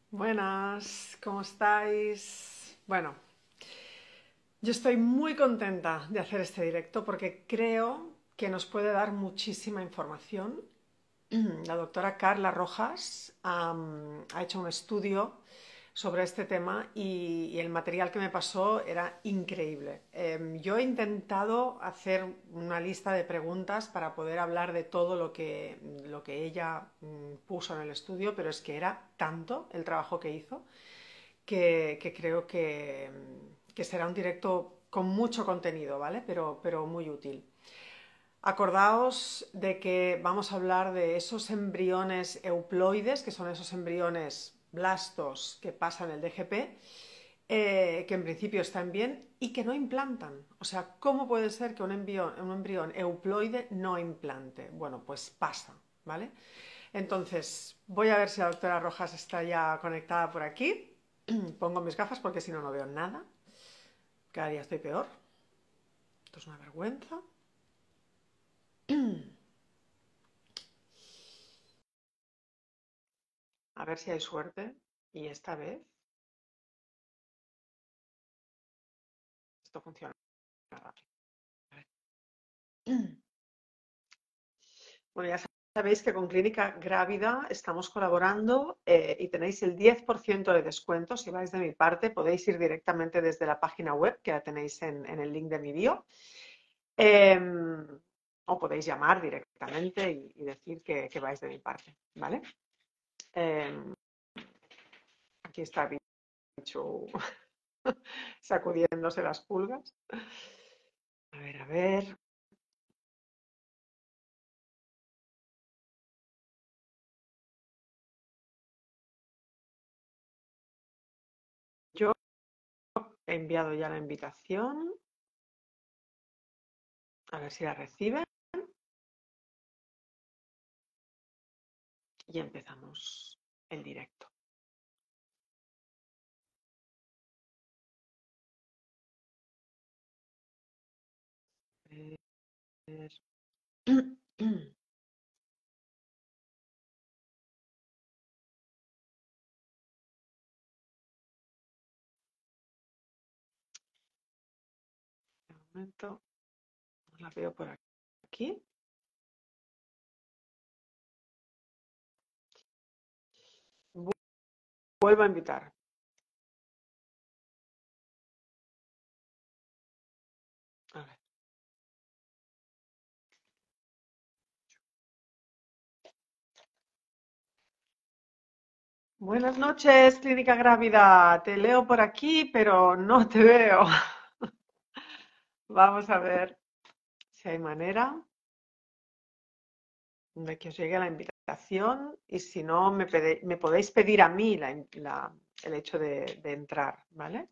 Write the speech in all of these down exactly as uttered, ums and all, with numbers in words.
Buenas, ¿cómo estáis? Bueno, yo estoy muy contenta de hacer este directo porque creo que nos puede dar muchísima información. La doctora Carla Rojas am, ha hecho un estudio sobre este tema y, y el material que me pasó era increíble. Em, yo he intentado hacer una lista de preguntas para poder hablar de todo lo que, lo que ella mm, puso en el estudio, pero es que era tanto el trabajo que hizo que, que creo que, que será un directo con mucho contenido, ¿vale? Pero, pero muy útil. Acordaos de que vamos a hablar de esos embriones euploides, que son esos embriones blastos que pasan el D G P, eh, que en principio están bien y que no implantan. O sea, ¿cómo puede ser que un embrión, un embrión euploide no implante? Bueno, pues pasa, ¿vale? Entonces, voy a ver si la doctora Rojas está ya conectada por aquí. Pongo mis gafas porque si no, no veo nada. Cada día estoy peor. Esto es una vergüenza. A ver si hay suerte. Y esta vez esto funciona rápido. Bueno, ya sabéis que con Clínica Grávida estamos colaborando eh, y tenéis el diez por ciento de descuento. Si vais de mi parte, podéis ir directamente desde la página web, que la tenéis en, en el link de mi bio. Eh, o podéis llamar directamente y, y decir que, que, vais de mi parte, ¿vale? Eh, aquí está Bicho sacudiéndose las pulgas. A ver, a ver. Yo he enviado ya la invitación. A ver si la reciben. Y empezamos el directo. A ver. Un momento. No la veo por aquí. Vuelvo a invitar. A ver. Buenas noches, Clínica Grávida. Te leo por aquí, pero no te veo. Vamos a ver si hay manera de que os llegue la invitación y si no, me, pede, me podéis pedir a mí la, la, el hecho de, de entrar, ¿vale?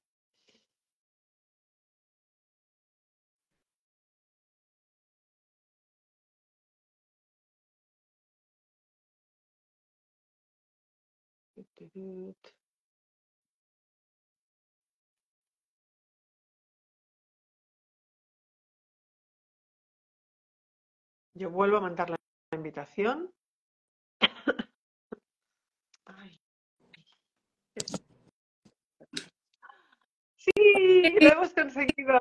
Yo vuelvo a mandar la invitación. Ay. Sí, lo hemos conseguido.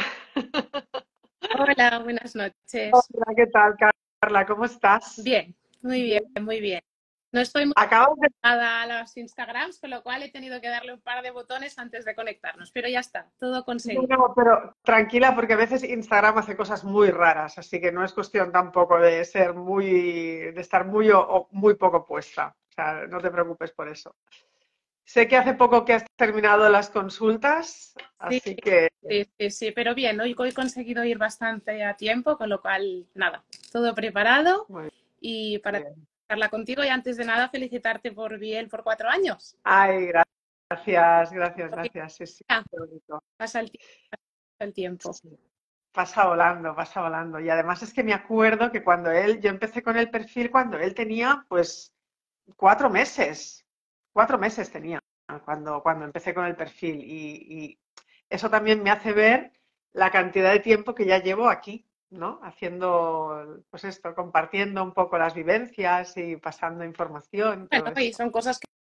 Hola, buenas noches. Hola, ¿qué tal, Carla? ¿Cómo estás? Bien, muy bien, muy bien. No estoy muy Acabas de... acostumbrada a los Instagrams, con lo cual he tenido que darle un par de botones antes de conectarnos, pero ya está, todo No, conseguido. no, pero tranquila, porque a veces Instagram hace cosas muy raras, así que no es cuestión tampoco de ser muy, de estar muy o, o muy poco puesta. O sea, no te preocupes por eso. Sé que hace poco que has terminado las consultas, Sí, así que sí, sí, sí, pero bien, hoy he conseguido ir bastante a tiempo, con lo cual, nada, todo preparado muy y para bien. hablar contigo y antes de nada felicitarte por Biel por cuatro años. Ay, gracias, gracias, gracias. Sí, sí, qué bonito. Pasa el, pasa el tiempo. Sí. Pasa volando, pasa volando. Y además es que me acuerdo que cuando él, yo empecé con el perfil cuando él tenía pues cuatro meses, cuatro meses tenía cuando, cuando empecé con el perfil. Y, y eso también me hace ver la cantidad de tiempo que ya llevo aquí, ¿no? Haciendo, pues esto, compartiendo un poco las vivencias y pasando información, Bueno, todo y esto. son cosas que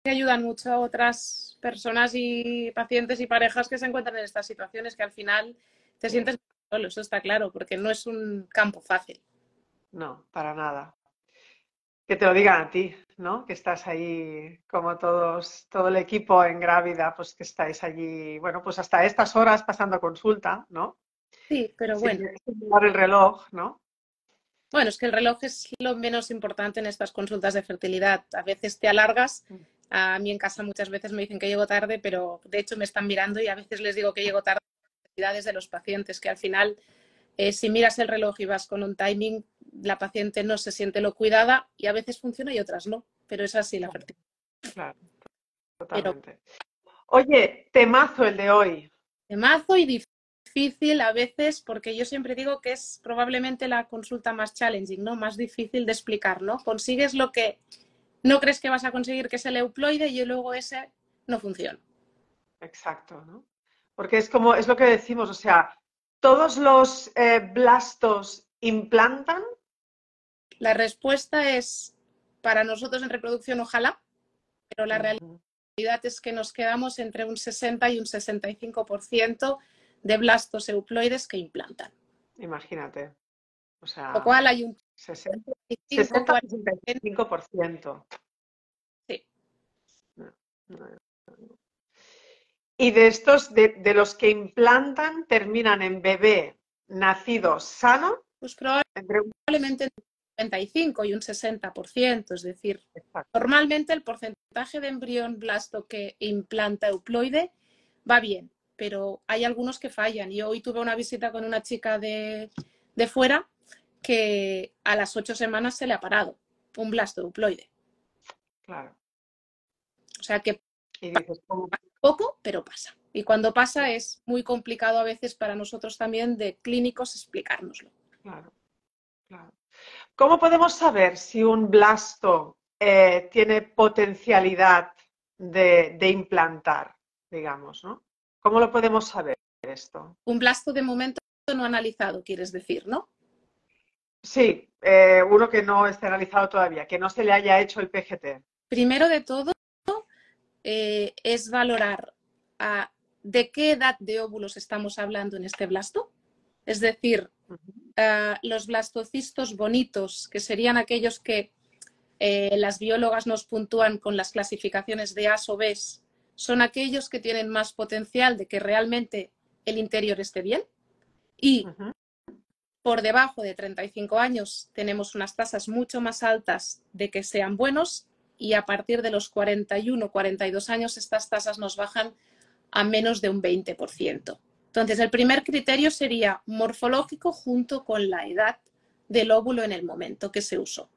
ayudan mucho a otras personas y pacientes y parejas que se encuentran en estas situaciones, que al final te sientes solo, eso está claro, porque no es un campo fácil. No, para nada. Que te lo digan a ti, ¿no? Que estás ahí como todos, todo el equipo en Grávida, pues que estáis allí, bueno, pues hasta estas horas pasando consulta, ¿no? Sí, pero Sin, bueno. sin mirar el reloj, ¿no? Bueno, es que el reloj es lo menos importante en estas consultas de fertilidad. A veces te alargas. A mí en casa muchas veces me dicen que llego tarde, pero de hecho me están mirando y a veces les digo que llego tarde por las necesidades de los pacientes, que al final, eh, si miras el reloj y vas con un timing, la paciente no se siente lo cuidada y a veces funciona y otras no. Pero es así la fertilidad. Claro, Pero totalmente. Oye, temazo el de hoy. de mazo y difícil a veces, porque yo siempre digo que es probablemente la consulta más challenging, ¿no? Más difícil de explicar, ¿no? Consigues lo que no crees que vas a conseguir, que es el euploide, y luego ese no funciona. Exacto, ¿no? Porque es como, es lo que decimos, o sea, todos los eh, blastos implantan. La respuesta es, para nosotros en reproducción, ojalá, pero la Ujú. realidad es que nos quedamos entre un sesenta y un sesenta y cinco por ciento de blastos euploides que implantan. Imagínate, o Lo sea, cual hay un sesenta, cinco sesenta, cuarenta sesenta y cinco por ciento. sí. No, no, no. Y de estos, de, de los que implantan, terminan en bebé nacido sano. Pues Entre un... probablemente entre un noventa y cinco y un sesenta por ciento, es decir, Exacto. normalmente el porcentaje de embrión blasto que implanta euploide va bien, pero hay algunos que fallan. Yo hoy tuve una visita con una chica de, de fuera que a las ocho semanas se le ha parado un blasto euploide. Claro. O sea que Y dices, ¿cómo? poco, pero pasa. Y cuando pasa es muy complicado a veces para nosotros también de clínicos explicárnoslo. Claro, claro. ¿Cómo podemos saber si un blasto eh, tiene potencialidad de, de implantar, digamos, ¿no? ¿Cómo lo podemos saber esto? Un blasto de momento no analizado, quieres decir, ¿no? Sí, eh, uno que no esté analizado todavía, que no se le haya hecho el P G T. Primero de todo, eh, es valorar a, de qué edad de óvulos estamos hablando en este blasto. Es decir, Uh-huh. uh, los blastocistos bonitos, que serían aquellos que eh, las biólogas nos puntúan con las clasificaciones de As o Bs, son aquellos que tienen más potencial de que realmente el interior esté bien. Y Uh-huh. por debajo de treinta y cinco años tenemos unas tasas mucho más altas de que sean buenos, y a partir de los cuarenta y uno, cuarenta y dos años estas tasas nos bajan a menos de un veinte por ciento. Entonces, el primer criterio sería morfológico junto con la edad del óvulo en el momento que se usó.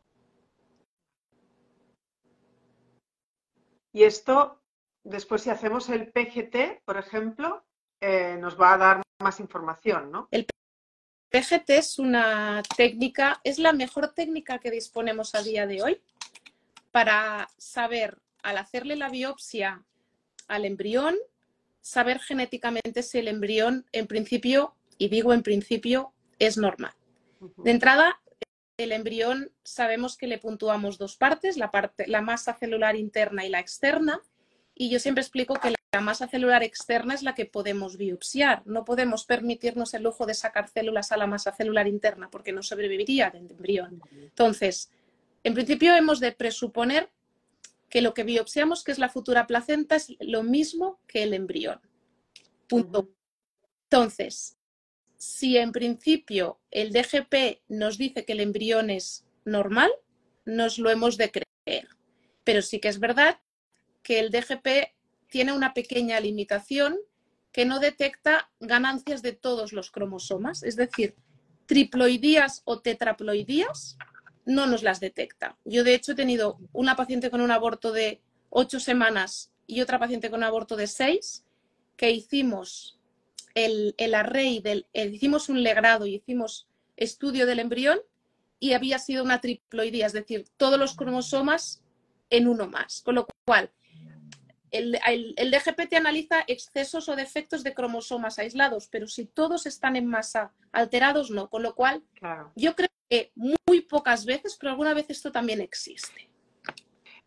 Y esto, después si hacemos el P G T, por ejemplo, eh, nos va a dar más información, ¿no? El P G T es una técnica, es la mejor técnica que disponemos a día de hoy para saber, al hacerle la biopsia al embrión, saber genéticamente si el embrión, en principio, y digo en principio, es normal. Uh-huh. De entrada, el embrión sabemos que le puntuamos dos partes, la, parte, la masa celular interna y la externa, y yo siempre explico que la masa celular externa es la que podemos biopsiar. No podemos permitirnos el lujo de sacar células a la masa celular interna porque no sobreviviría el embrión. Entonces, en principio hemos de presuponer que lo que biopsiamos, que es la futura placenta, es lo mismo que el embrión. Punto. Uh-huh. Entonces, si en principio el D G P nos dice que el embrión es normal, nos lo hemos de creer. Pero sí que es verdad que el D G P tiene una pequeña limitación, que no detecta ganancias de todos los cromosomas, es decir, triploidías o tetraploidías no nos las detecta. Yo, de hecho, he tenido una paciente con un aborto de ocho semanas y otra paciente con un aborto de seis, que hicimos el, el array, del, el, hicimos un legrado y hicimos estudio del embrión y había sido una triploidía, es decir, todos los cromosomas en uno más. Con lo cual, el, el, el D G P te analiza excesos o defectos de cromosomas aislados, pero si todos están en masa alterados, no. Con lo cual, claro, yo creo que muy pocas veces, pero alguna vez esto también existe.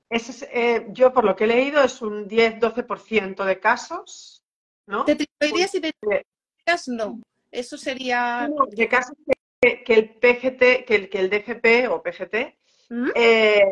ese es, eh, yo por lo que he leído es un diez doce por ciento de casos, ¿no? Tetraploidías y tetraploidías no. Eso sería... De casos que, que el P G T, que el, que el D G P o P G T ¿Mm? eh,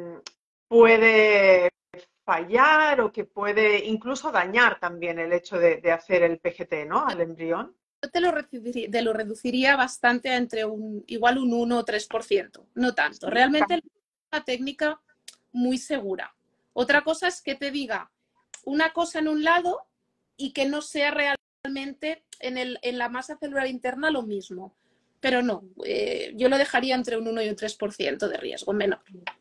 puede fallar o que puede incluso dañar también el hecho de, de hacer el P G T, ¿no? Al embrión. Yo te lo, reduciría, te lo reduciría bastante a entre un, igual un uno o tres por ciento, no tanto. Realmente es una técnica muy segura. Otra cosa es que te diga una cosa en un lado y que no sea realmente en, el, en la masa celular interna lo mismo. Pero no, eh, yo lo dejaría entre un uno y un tres por ciento de riesgo menor.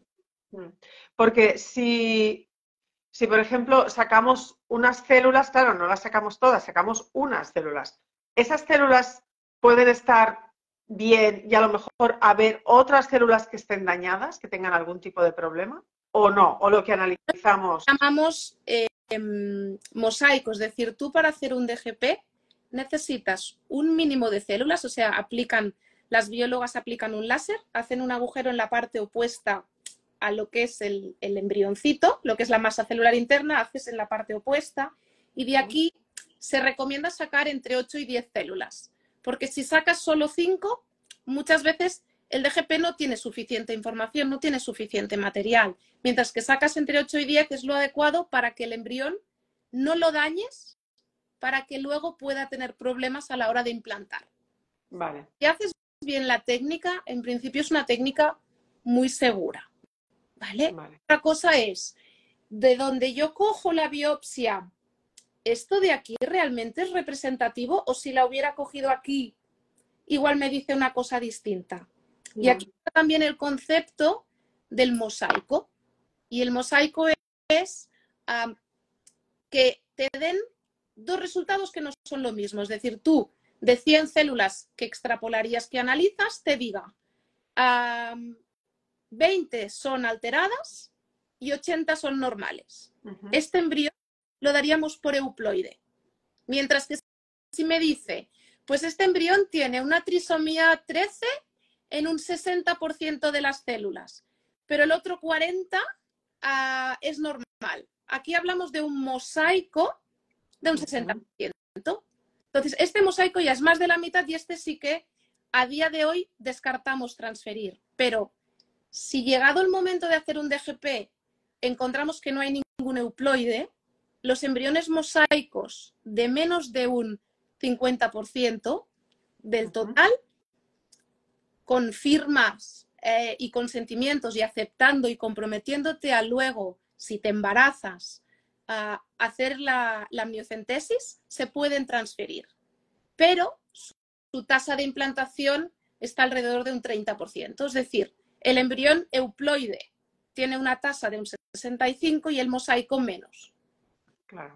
Porque si, si, por ejemplo, sacamos unas células, claro, no las sacamos todas, sacamos unas células. Esas células pueden estar bien y a lo mejor haber otras células que estén dañadas, que tengan algún tipo de problema, o no, o lo que analizamos. Llamamos eh, mosaico, es decir, tú para hacer un D G P necesitas un mínimo de células, o sea, aplican, las biólogas aplican un láser, hacen un agujero en la parte opuesta a lo que es el, el embrioncito, lo que es la masa celular interna, haces en la parte opuesta y de aquí se recomienda sacar entre ocho y diez células, porque si sacas solo cinco, muchas veces el D G P no tiene suficiente información, no tiene suficiente material, mientras que sacas entre ocho y diez es lo adecuado para que el embrión no lo dañes, para que luego pueda tener problemas a la hora de implantar. Vale. Si haces bien la técnica, en principio es una técnica muy segura. ¿Vale? Vale. Otra cosa es, de donde yo cojo la biopsia, ¿esto de aquí realmente es representativo? O si la hubiera cogido aquí, igual me dice una cosa distinta. Y aquí está también el concepto del mosaico. Y el mosaico es um, que te den dos resultados que no son lo mismo. Es decir, tú de cien células que extrapolarías, que analizas, te diga um, veinte son alteradas y ochenta son normales. Uh-huh. Este embrión lo daríamos por euploide. Mientras que si me dice, pues este embrión tiene una trisomía trece en un sesenta por ciento de las células, pero el otro cuarenta por ciento uh, es normal. Aquí hablamos de un mosaico de un sesenta por ciento. Entonces, este mosaico ya es más de la mitad y este sí que a día de hoy descartamos transferir. Pero si llegado el momento de hacer un D G P encontramos que no hay ningún euploide, los embriones mosaicos de menos de un cincuenta por ciento del total, con firmas eh, y consentimientos y aceptando y comprometiéndote a luego, si te embarazas, a hacer la, la amniocentesis, se pueden transferir. Pero su, su tasa de implantación está alrededor de un treinta por ciento. Es decir, el embrión euploide tiene una tasa de un sesenta y cinco por ciento y el mosaico menos. Claro.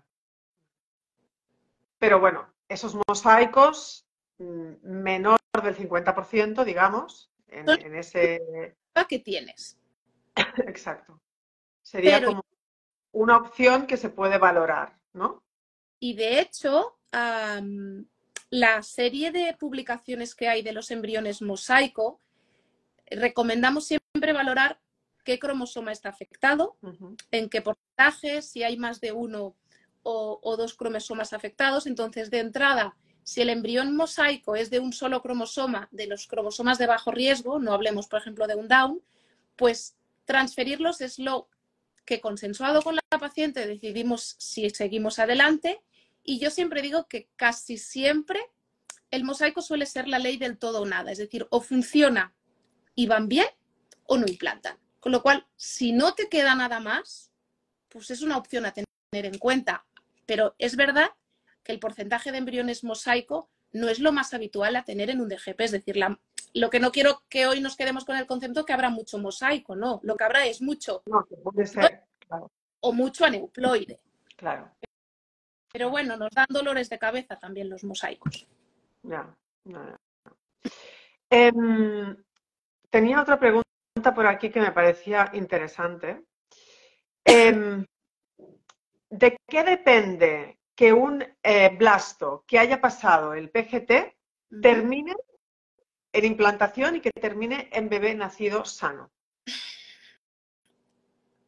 Pero bueno, esos mosaicos menor del cincuenta por ciento, digamos, en, en ese... que tienes. Exacto. Sería Pero, como una opción que se puede valorar, ¿no? Y de hecho, um, la serie de publicaciones que hay de los embriones mosaico, recomendamos siempre valorar qué cromosoma está afectado, uh-huh. en qué porcentaje, si hay más de uno o, o dos cromosomas afectados. Entonces, de entrada, si el embrión mosaico es de un solo cromosoma, de los cromosomas de bajo riesgo, no hablemos, por ejemplo, de un Down, pues transferirlos es lo que, consensuado con la paciente, decidimos si seguimos adelante. Y yo siempre digo que casi siempre el mosaico suele ser la ley del todo o nada. Es decir, o funciona y van bien o no implantan. Con lo cual, si no te queda nada más, pues es una opción a tener en cuenta. Pero es verdad que el porcentaje de embriones mosaico no es lo más habitual a tener en un D G P. Es decir, la, lo que no quiero que hoy nos quedemos con el concepto que habrá mucho mosaico, no. Lo que habrá es mucho. No, que puede ser, claro. O mucho aneuploide. Claro. Pero bueno, nos dan dolores de cabeza también los mosaicos. Ya, ya, ya. Eh, tenía otra pregunta por aquí que me parecía interesante. Eh, ¿De qué depende que un eh, blasto que haya pasado el P G T uh-huh. termine en implantación y que termine en bebé nacido sano?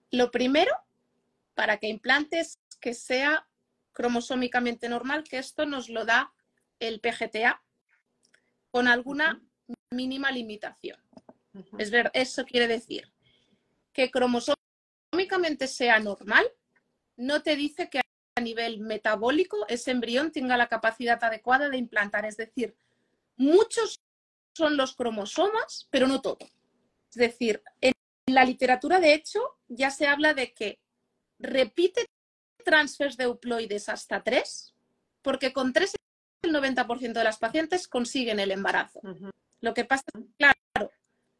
lo primero, para que implantes que sea cromosómicamente normal, que esto nos lo da el P G T A con alguna mínima limitación. Ujú. Es ver, eso quiere decir que cromosómicamente sea normal, no te dice que a nivel metabólico ese embrión tenga la capacidad adecuada de implantar. Es decir, muchos son los cromosomas, pero no todo. Es decir, en la literatura, de hecho, ya se habla de que repite transfers de euploides hasta tres, porque con tres el noventa por ciento de las pacientes consiguen el embarazo. Uh-huh. Lo que pasa es que, claro,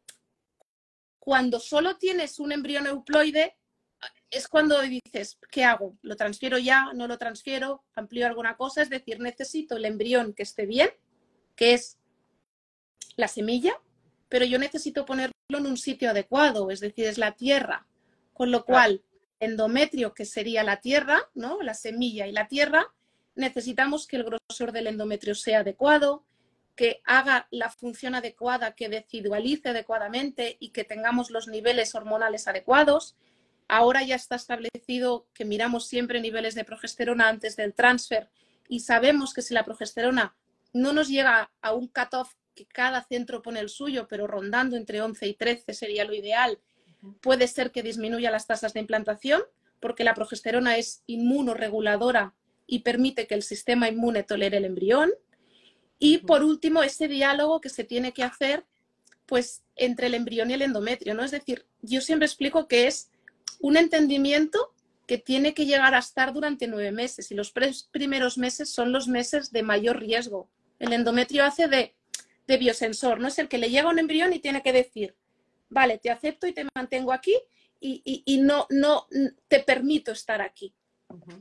cuando solo tienes un embrión euploide, es cuando dices, ¿qué hago? ¿Lo transfiero ya? ¿No lo transfiero? ¿Amplío alguna cosa? Es decir, necesito el embrión que esté bien, que es la semilla, pero yo necesito ponerlo en un sitio adecuado, es decir, es la tierra. Con lo cual, endometrio, que sería la tierra, ¿no? La semilla y la tierra, necesitamos que el grosor del endometrio sea adecuado, que haga la función adecuada, que decidualice adecuadamente y que tengamos los niveles hormonales adecuados. Ahora ya está establecido que miramos siempre niveles de progesterona antes del transfer y sabemos que si la progesterona no nos llega a un cutoff, que cada centro pone el suyo, pero rondando entre once y trece sería lo ideal, puede ser que disminuya las tasas de implantación porque la progesterona es inmunoreguladora y permite que el sistema inmune tolere el embrión. Y por último, ese diálogo que se tiene que hacer pues, entre el embrión y el endometrio, ¿no? Es decir, yo siempre explico que es un entendimiento que tiene que llegar a estar durante nueve meses y los primeros meses son los meses de mayor riesgo. El endometrio hace de, de biosensor, ¿no? Es el que le llega a un embrión y tiene que decir, vale, te acepto y te mantengo aquí y, y, y no, no te permito estar aquí. Uh-huh.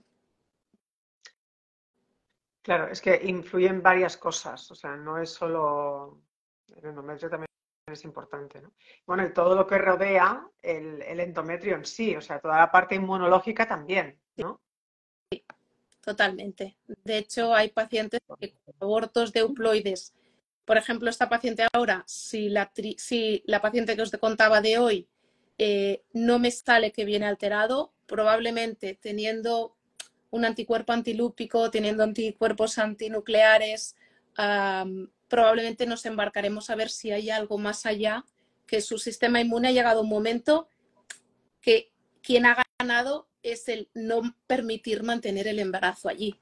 Claro, es que influyen varias cosas, o sea, no es solo el endometrio, también es importante, ¿no? Bueno, y todo lo que rodea el, el endometrio en sí, o sea, toda la parte inmunológica también, ¿no? Sí, totalmente. De hecho, hay pacientes que con abortos de euploides, por ejemplo, esta paciente ahora, si la, tri si la paciente que os contaba de hoy eh, no me sale que viene alterado, probablemente teniendo un anticuerpo antilúpico, teniendo anticuerpos antinucleares, um, probablemente nos embarcaremos a ver si hay algo más allá, que su sistema inmune ha llegado a un momento que quien ha ganado es el no permitir mantener el embarazo allí.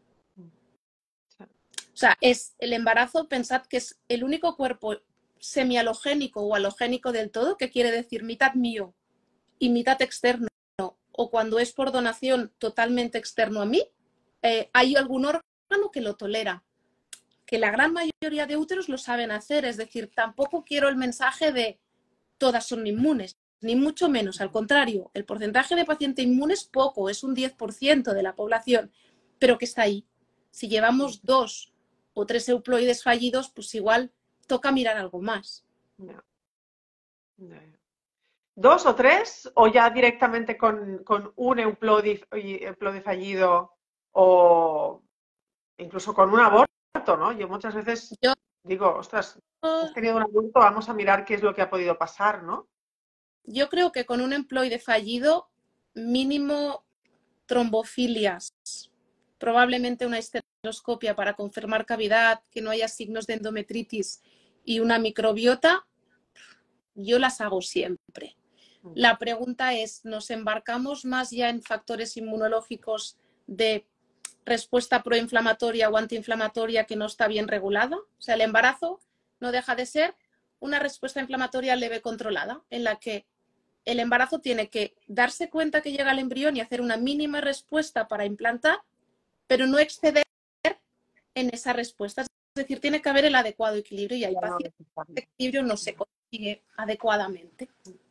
O sea, es el embarazo, pensad que es el único cuerpo semialogénico o alogénico del todo, que quiere decir mitad mío y mitad externo, o cuando es por donación totalmente externo a mí, eh, hay algún órgano que lo tolera, que la gran mayoría de úteros lo saben hacer, es decir, tampoco quiero el mensaje de todas son inmunes, ni mucho menos, al contrario, el porcentaje de paciente inmune es poco, es un diez por ciento de la población, pero que está ahí. Si llevamos dos o tres euploides fallidos, pues igual toca mirar algo más. No. No. ¿Dos o tres? ¿O ya directamente con, con un euploide, euploide fallido o incluso con un aborto, ¿no? Yo muchas veces Yo, digo, ostras, has tenido un aborto, vamos a mirar qué es lo que ha podido pasar, ¿no? yo creo que con un euploide fallido, mínimo trombofilias, probablemente una histeroscopia para confirmar cavidad, que no haya signos de endometritis y una microbiota, yo las hago siempre. La pregunta es, ¿nos embarcamos más ya en factores inmunológicos de respuesta proinflamatoria o antiinflamatoria que no está bien regulada? O sea, el embarazo no deja de ser una respuesta inflamatoria leve controlada, en la que el embarazo tiene que darse cuenta que llega el embrión y hacer una mínima respuesta para implantar, pero no exceder en esa respuesta. Es decir, tiene que haber el adecuado equilibrio y hay pacientes que el equilibrio no se consigue adecuadamente.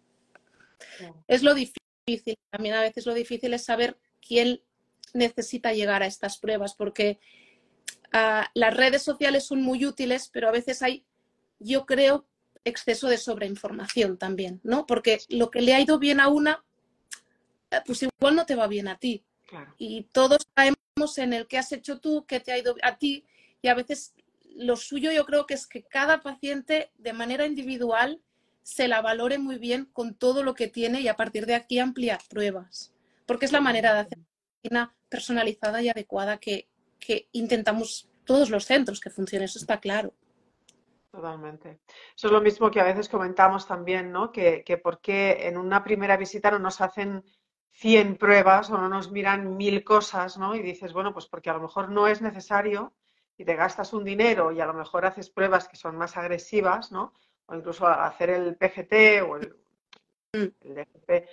Es lo difícil. También a veces lo difícil es saber quién necesita llegar a estas pruebas, porque uh, las redes sociales son muy útiles, pero a veces hay, yo creo, exceso de sobreinformación también, ¿no? Porque lo que le ha ido bien a una, pues igual no te va bien a ti. Claro. Y todos caemos en el que has hecho tú, que te ha ido a ti, y a veces lo suyo yo creo que es que cada paciente de manera individual se la valore muy bien con todo lo que tiene y a partir de aquí ampliar pruebas. Porque es la manera de hacer una personalizada y adecuada que, que intentamos todos los centros que funcione, eso está claro. Totalmente. Eso es lo mismo que a veces comentamos también, ¿no? Que, que por qué en una primera visita no nos hacen cien pruebas o no nos miran mil cosas, ¿no? Y dices, bueno, pues porque a lo mejor no es necesario y te gastas un dinero y a lo mejor haces pruebas que son más agresivas, ¿no? O incluso a- hacer el P G T o el, Mm. el D G P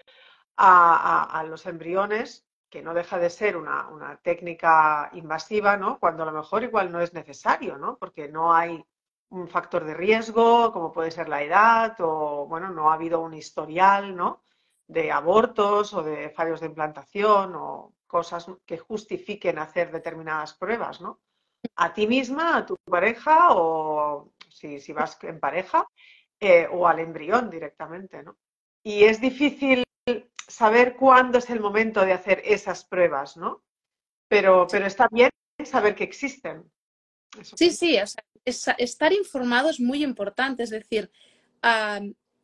a, a- a los embriones, que no deja de ser una, una técnica invasiva, ¿no? Cuando a lo mejor igual no es necesario, ¿no? Porque no hay un factor de riesgo, como puede ser la edad, o bueno, no ha habido un historial, ¿no? De abortos o de fallos de implantación o cosas que justifiquen hacer determinadas pruebas, ¿no? A ti misma, a tu pareja o si, si vas en pareja, eh, o al embrión directamente, ¿no? Y es difícil saber cuándo es el momento de hacer esas pruebas, ¿no? Pero, Sí, pero está bien saber que existen. Eso sí, pienso. sí, o sea, es- estar informado es muy importante, es decir, ah,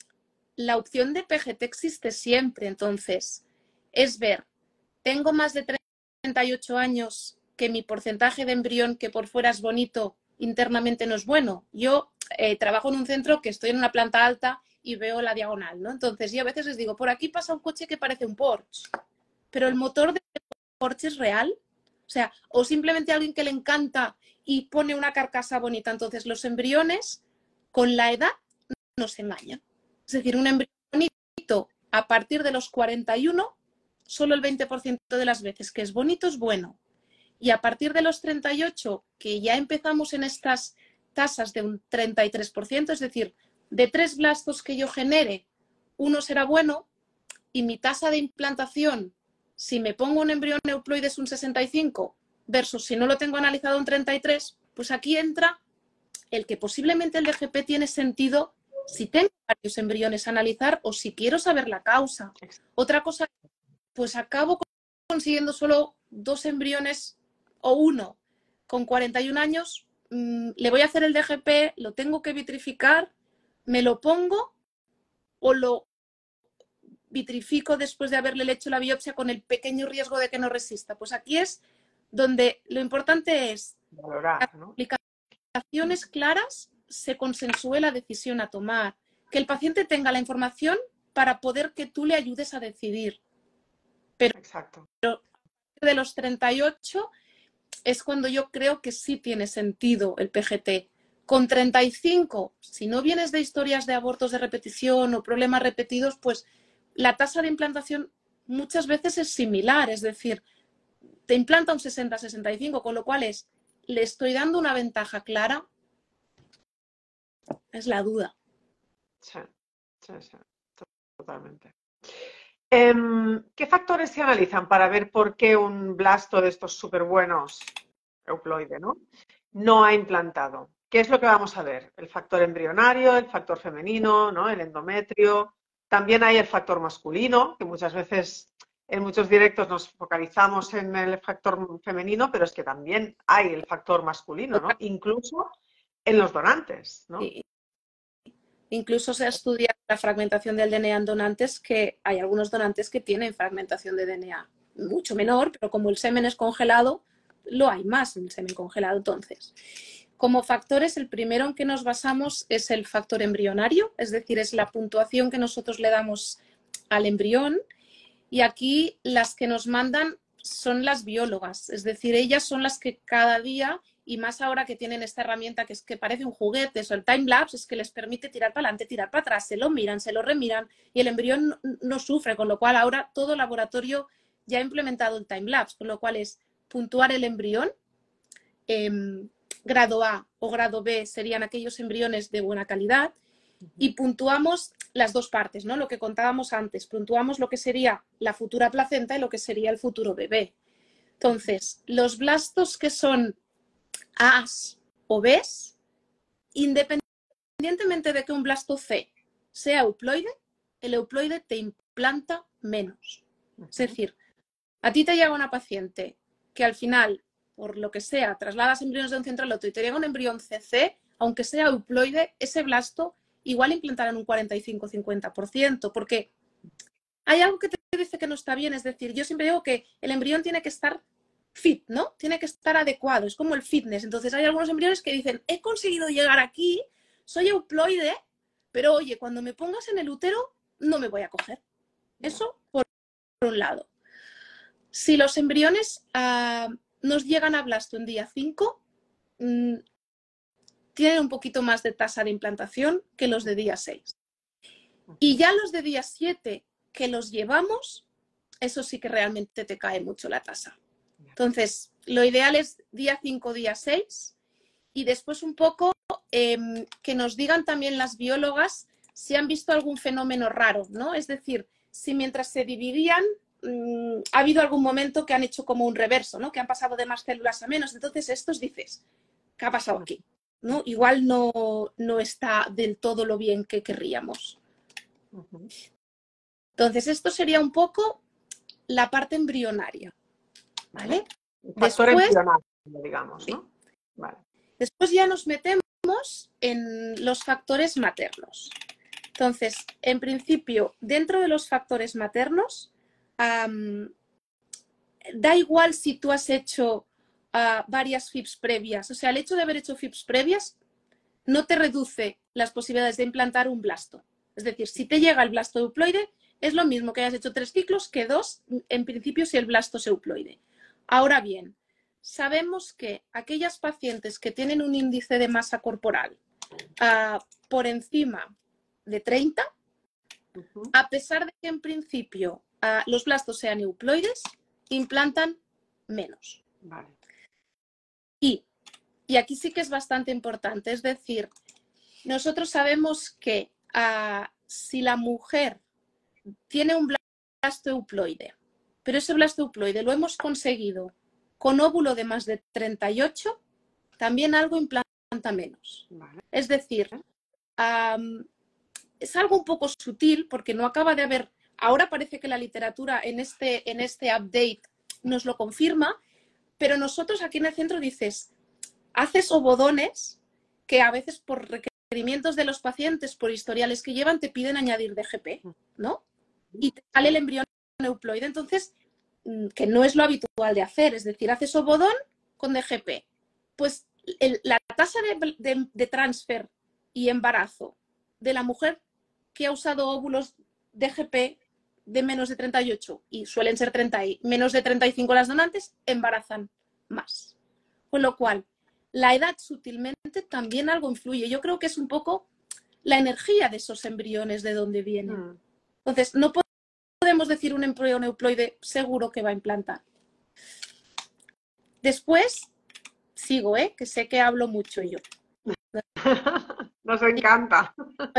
la opción de P G T existe siempre, entonces es ver, tengo más de treinta y ocho años que mi porcentaje de embrión que por fuera es bonito, internamente no es bueno. Yo eh, trabajo en un centro que estoy en una planta alta y veo la diagonal, ¿no? Entonces yo a veces les digo, por aquí pasa un coche que parece un Porsche, pero el motor de Porsche es real. O sea, o simplemente alguien que le encanta y pone una carcasa bonita. Entonces los embriones con la edad nos engañan. Es decir, un embrión bonito a partir de los cuarenta y uno, solo el veinte por ciento de las veces que es bonito es bueno. Y a partir de los treinta y ocho, que ya empezamos en estas tasas de un treinta y tres por ciento, es decir, de tres blastos que yo genere, uno será bueno y mi tasa de implantación, si me pongo un embrión euploide es un sesenta y cinco versus si no lo tengo analizado un treinta y tres, pues aquí entra el que posiblemente el D G P tiene sentido si tengo varios embriones a analizar o si quiero saber la causa. Otra cosa, pues acabo consiguiendo solo dos embriones o uno con cuarenta y un años, mmm, le voy a hacer el D G P, lo tengo que vitrificar, me lo pongo o lo vitrifico después de haberle hecho la biopsia con el pequeño riesgo de que no resista. Pues aquí es donde lo importante es Valorar, ¿no? explicaciones claras, se consensúe la decisión a tomar, que el paciente tenga la información para poder que tú le ayudes a decidir. Pero Exacto. de los treinta y ocho es cuando yo creo que sí tiene sentido el P G T. Con treinta y cinco, si no vienes de historias de abortos de repetición o problemas repetidos, pues la tasa de implantación muchas veces es similar, es decir, te implanta un sesenta a sesenta y cinco, con lo cual es, le estoy dando una ventaja clara, es la duda. Sí, sí, sí, totalmente. Em, ¿qué factores se analizan para ver por qué un blasto de estos súper buenos, euploide, ¿no? no ha implantado? ¿Qué es lo que vamos a ver? El factor embrionario, el factor femenino, ¿no? El endometrio. También hay el factor masculino, que muchas veces en muchos directos nos focalizamos en el factor femenino, pero es que también hay el factor masculino, ¿no? Incluso en los donantes, ¿no? Y incluso se ha estudiado la fragmentación del D N A en donantes, que hay algunos donantes que tienen fragmentación de D N A mucho menor, pero como el semen es congelado, lo hay más en el semen congelado. Entonces, como factores, el primero en que nos basamos es el factor embrionario, es decir, es la puntuación que nosotros le damos al embrión. Y aquí las que nos mandan son las biólogas, es decir, ellas son las que cada día, y más ahora que tienen esta herramienta que es que parece un juguete, o el time-lapse, es que les permite tirar para adelante, tirar para atrás, se lo miran, se lo remiran y el embrión no, no sufre, con lo cual ahora todo laboratorio ya ha implementado el time-lapse, con lo cual es puntuar el embrión. Eh, grado A o grado B serían aquellos embriones de buena calidad y puntuamos las dos partes, ¿no? Lo que contábamos antes, puntuamos lo que sería la futura placenta y lo que sería el futuro bebé. Entonces, los blastos que son A's o B's, independientemente de que un blasto C sea euploide, el euploide te implanta menos. Es decir, a ti te llega una paciente que al final, por lo que sea, trasladas embriones de un centro al otro y te llega un embrión C C, aunque sea euploide, ese blasto igual implantarán un cuarenta y cinco a cincuenta por ciento, porque hay algo que te dice que no está bien. Es decir, yo siempre digo que el embrión tiene que estar fit, ¿no? Tiene que estar adecuado, es como el fitness. Entonces hay algunos embriones que dicen, he conseguido llegar aquí, soy euploide, pero oye, cuando me pongas en el útero no me voy a coger. Eso por un lado. Si los embriones uh, nos llegan a blasto en día cinco, mmm, tienen un poquito más de tasa de implantación que los de día seis. Y ya los de día siete que los llevamos, eso sí que realmente te cae mucho la tasa. Entonces, lo ideal es día cinco, día seis, y después un poco eh, que nos digan también las biólogas si han visto algún fenómeno raro, ¿no? Es decir, si mientras se dividían mmm, ha habido algún momento que han hecho como un reverso, ¿no? Que han pasado de más células a menos. Entonces, estos dices, ¿qué ha pasado aquí? ¿No? Igual no, no está del todo lo bien que querríamos. Entonces, esto sería un poco la parte embrionaria, ¿vale? Factor después, embrionario, digamos, ¿no? Sí. Vale. Después ya nos metemos en los factores maternos. Entonces, en principio, dentro de los factores maternos, um, da igual si tú has hecho uh, varias F I Ps previas. O sea, el hecho de haber hecho F I Ps previas no te reduce las posibilidades de implantar un blasto. Es decir, si te llega el blasto euploide, es lo mismo que hayas hecho tres ciclos que dos, en principio, si el blasto es euploide. Ahora bien, sabemos que aquellas pacientes que tienen un índice de masa corporal uh, por encima de treinta, uh-huh. a pesar de que en principio uh, los blastos sean euploides, implantan menos. Vale. Y, y aquí sí que es bastante importante, es decir, nosotros sabemos que uh, si la mujer tiene un blasto euploide, pero ese blasto euploide lo hemos conseguido con óvulo de más de treinta y ocho, también algo implanta menos. Vale. Es decir, um, es algo un poco sutil porque no acaba de haber, ahora parece que la literatura en este, en este update nos lo confirma, pero nosotros aquí en el centro dices, haces ovodones que a veces por requerimientos de los pacientes, por historiales que llevan, te piden añadir D G P, ¿no? Y te sale el embrión euploide, entonces, que no es lo habitual de hacer, es decir, haces ovodón con D G P. Pues el, la tasa de, de, de transfer y embarazo de la mujer que ha usado óvulos D G P de menos de treinta y ocho, y suelen ser treinta y, menos de treinta y cinco las donantes, embarazan más. Con lo cual, la edad sutilmente también algo influye. Yo creo que es un poco la energía de esos embriones de dónde vienen. Entonces, no podemos decir un embrión euploide seguro que va a implantar. Después, sigo, ¿eh? Que sé que hablo mucho yo. Nos encanta.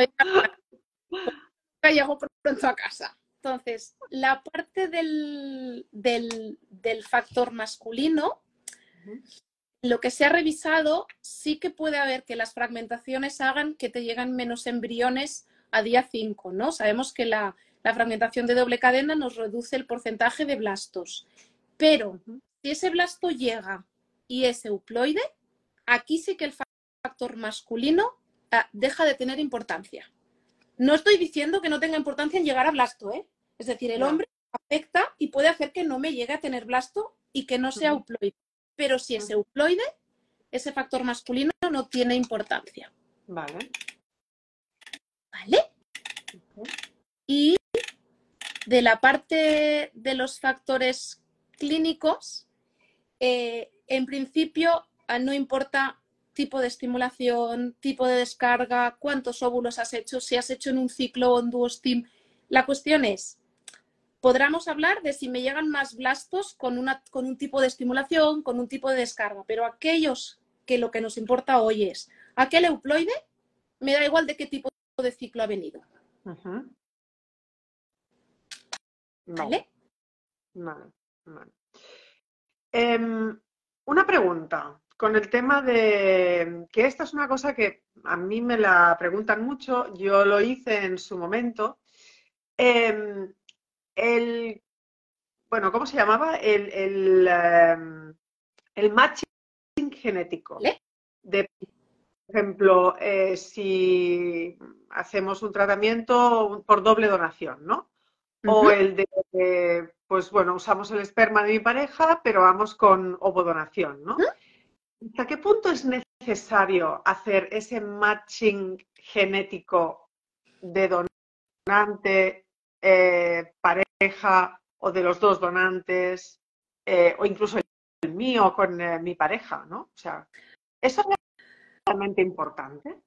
Llego pronto a casa. Entonces, la parte del, del, del factor masculino, uh-huh. Lo que se ha revisado, sí que puede haber que las fragmentaciones hagan que te lleguen menos embriones a día cinco, ¿no? Sabemos que la, la fragmentación de doble cadena nos reduce el porcentaje de blastos. Pero uh-huh. si ese blasto llega y es euploide, aquí sí que el factor masculino uh, deja de tener importancia. No estoy diciendo que no tenga importancia en llegar a blasto, ¿eh? Es decir, el no. hombre afecta y puede hacer que no me llegue a tener blasto y que no sea uh-huh. euploide. Pero si es euploide, ese factor masculino no tiene importancia. Vale. ¿Vale? Uh-huh. Y de la parte de los factores clínicos, eh, en principio no importa tipo de estimulación, tipo de descarga, cuántos óvulos has hecho, si has hecho en un ciclo o en duostim. La cuestión es, podremos hablar de si me llegan más blastos con, una, con un tipo de estimulación, con un tipo de descarga, pero aquellos que lo que nos importa hoy es, aquel euploide, me da igual de qué tipo de ciclo ha venido. Uh-huh. ¿Vale? Vale, vale. Eh, una pregunta. Con el tema de que esta es una cosa que a mí me la preguntan mucho, yo lo hice en su momento. Eh, el, bueno, ¿cómo se llamaba? El, el, um, el matching genético. ¿Le? De, ejemplo, eh, si hacemos un tratamiento por doble donación, ¿no? O Ujú. el de, eh, pues bueno, usamos el esperma de mi pareja, pero vamos con ovodonación, ¿no? ¿Hasta qué punto es necesario hacer ese matching genético de donante, eh, pareja o de los dos donantes, eh, o incluso el mío con eh, mi pareja, ¿no? O sea, ¿eso es realmente importante?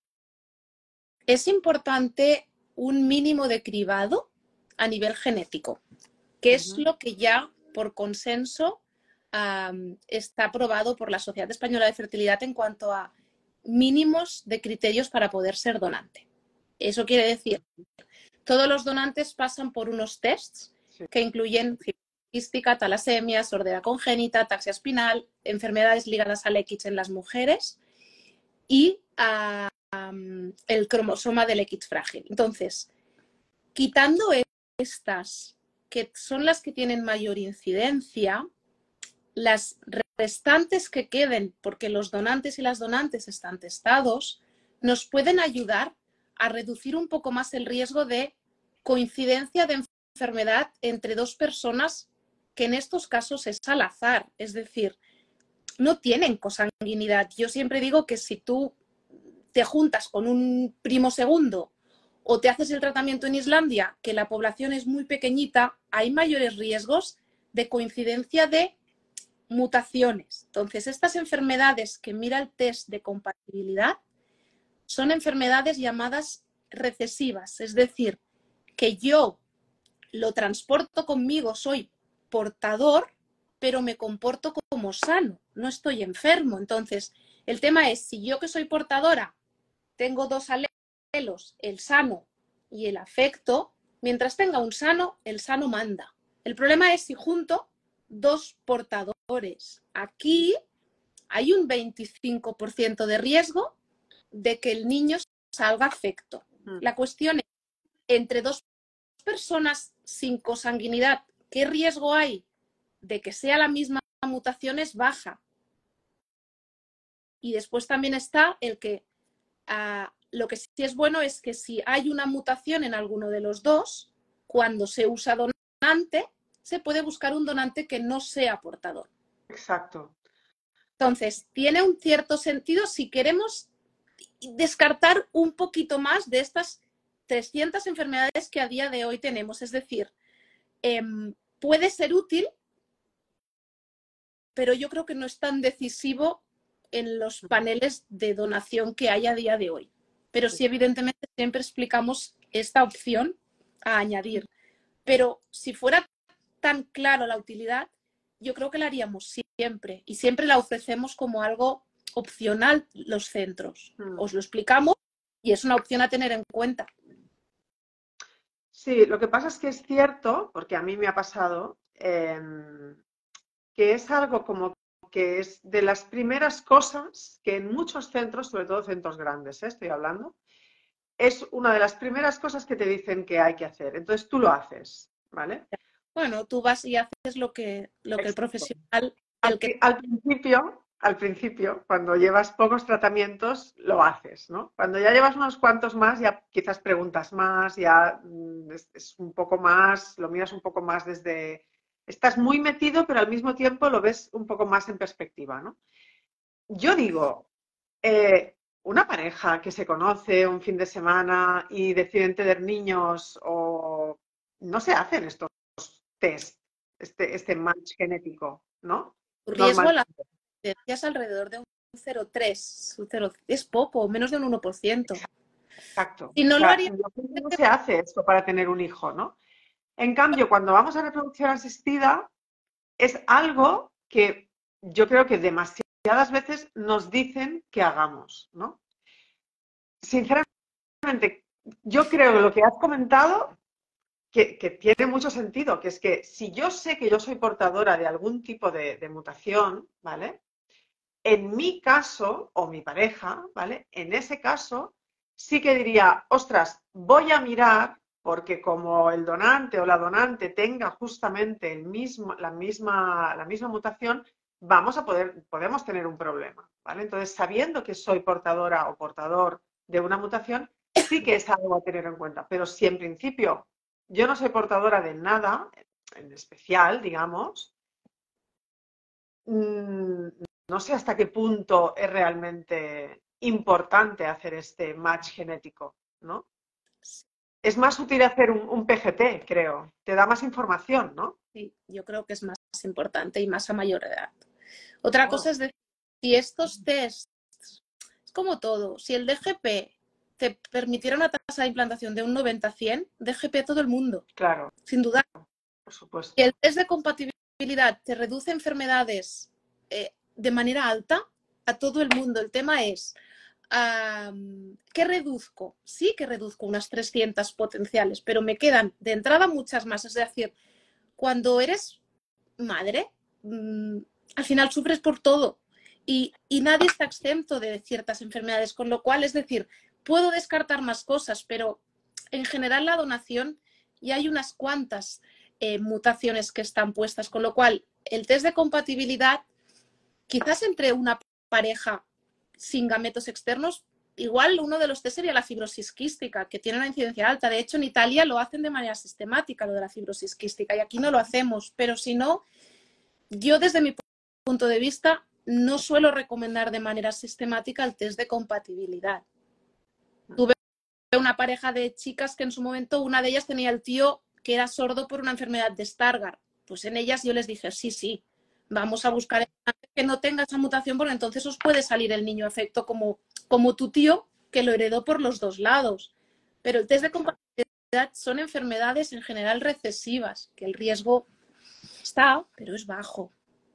Es importante un mínimo de cribado a nivel genético, que es Ujú. lo que ya por consenso um, está aprobado por la Sociedad Española de Fertilidad en cuanto a mínimos de criterios para poder ser donante. Eso quiere decir, todos los donantes pasan por unos tests Sí. que incluyen quística, talasemia, sordera congénita, ataxia espinal, enfermedades ligadas al X en las mujeres y uh, um, el cromosoma del X frágil. Entonces, quitando estas, que son las que tienen mayor incidencia, las restantes que queden, porque los donantes y las donantes están testados, nos pueden ayudar a reducir un poco más el riesgo de coincidencia de enfermedad entre dos personas que en estos casos es al azar, es decir, no tienen consanguinidad. Yo siempre digo que si tú te juntas con un primo segundo o te haces el tratamiento en Islandia, que la población es muy pequeñita, hay mayores riesgos de coincidencia de mutaciones. Entonces, estas enfermedades que mira el test de compatibilidad son enfermedades llamadas recesivas, es decir, que yo lo transporto conmigo, soy portador, pero me comporto como sano, no estoy enfermo. Entonces, el tema es, si yo que soy portadora tengo dos alelos, el sano y el afecto, mientras tenga un sano, el sano manda. El problema es si junto dos portadores. Aquí hay un veinticinco por ciento de riesgo de que el niño salga afecto. La cuestión es, entre dos personas sin consanguinidad, ¿qué riesgo hay de que sea la misma mutación? Es baja. Y después también está el que uh, lo que sí es bueno es que si hay una mutación en alguno de los dos, cuando se usa donante, se puede buscar un donante que no sea portador. Exacto. Entonces, tiene un cierto sentido si queremos descartar un poquito más de estas trescientas enfermedades que a día de hoy tenemos. Es decir, eh, puede ser útil, pero yo creo que no es tan decisivo en los paneles de donación que hay a día de hoy. Pero sí, evidentemente, siempre explicamos esta opción a añadir. Pero si fuera tan claro la utilidad, yo creo que la haríamos siempre. Y siempre la ofrecemos como algo opcional los centros. Mm. Os lo explicamos y es una opción a tener en cuenta. Sí, lo que pasa es que es cierto, porque a mí me ha pasado, eh, que es algo como que es de las primeras cosas que en muchos centros, sobre todo centros grandes, ¿eh? Estoy hablando, es una de las primeras cosas que te dicen que hay que hacer. Entonces tú lo haces, ¿vale? Bueno, tú vas y haces lo que, lo que el profesional, Al, el que... al principio, al principio, cuando llevas pocos tratamientos, lo haces, ¿no? Cuando ya llevas unos cuantos más, ya quizás preguntas más, ya es, es un poco más, lo miras un poco más desde... Estás muy metido, pero al mismo tiempo lo ves un poco más en perspectiva, ¿no? Yo digo, eh, una pareja que se conoce un fin de semana y deciden tener niños o no se hacen estos test, este, este match genético, ¿no? riesgo Normal. la es alrededor de un cero coma tres, es poco, menos de un uno por ciento. Exacto. Si O no lo sea, haría... no se hace esto para tener un hijo, ¿no? En cambio, cuando vamos a reproducción asistida, es algo que yo creo que demasiadas veces nos dicen que hagamos, ¿no? Sinceramente, yo creo que lo que has comentado que, que tiene mucho sentido, que es que si yo sé que yo soy portadora de algún tipo de, de mutación, ¿vale? En mi caso, o mi pareja, ¿vale? En ese caso, sí que diría, ostras, voy a mirar, porque como el donante o la donante tenga justamente el mismo, la, misma, la misma mutación, vamos a poder, podemos tener un problema, ¿vale? Entonces, sabiendo que soy portadora o portador de una mutación, sí que es algo a tener en cuenta. Pero si en principio yo no soy portadora de nada en especial, digamos, no sé hasta qué punto es realmente importante hacer este match genético, ¿no? Es más útil hacer un, un P G T, creo. Te da más información, ¿no? Sí, yo creo que es más importante y más a mayor edad. Otra Oh. cosa es decir, si estos tests, es como todo, si el D G P te permitiera una tasa de implantación de un noventa a cien, D G P a todo el mundo. Claro. Sin duda. Por supuesto. Si el test de compatibilidad te reduce enfermedades eh, de manera alta, a todo el mundo. El tema es, um, ¿qué reduzco? Sí que reduzco unas trescientas potenciales, pero me quedan de entrada muchas más. Es decir, cuando eres madre, mmm, al final sufres por todo y, y nadie está exento de ciertas enfermedades, con lo cual, es decir, puedo descartar más cosas, pero en general la donación ya hay unas cuantas eh, mutaciones que están puestas, con lo cual el test de compatibilidad, quizás entre una pareja sin gametos externos, igual uno de los test sería la fibrosis quística, que tiene una incidencia alta. De hecho, en Italia lo hacen de manera sistemática, lo de la fibrosis quística, y aquí no lo hacemos. Pero si no, yo desde mi punto de vista no suelo recomendar de manera sistemática el test de compatibilidad. Tuve una pareja de chicas que en su momento una de ellas tenía el tío que era sordo por una enfermedad de Stargardt. Pues en ellas yo les dije, sí, sí, vamos a buscar que no tenga esa mutación porque entonces os puede salir el niño afecto como, como tu tío que lo heredó por los dos lados. Pero el test de compatibilidad son enfermedades en general recesivas, que el riesgo está, pero es bajo.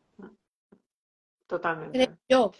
Totalmente. Creo yo.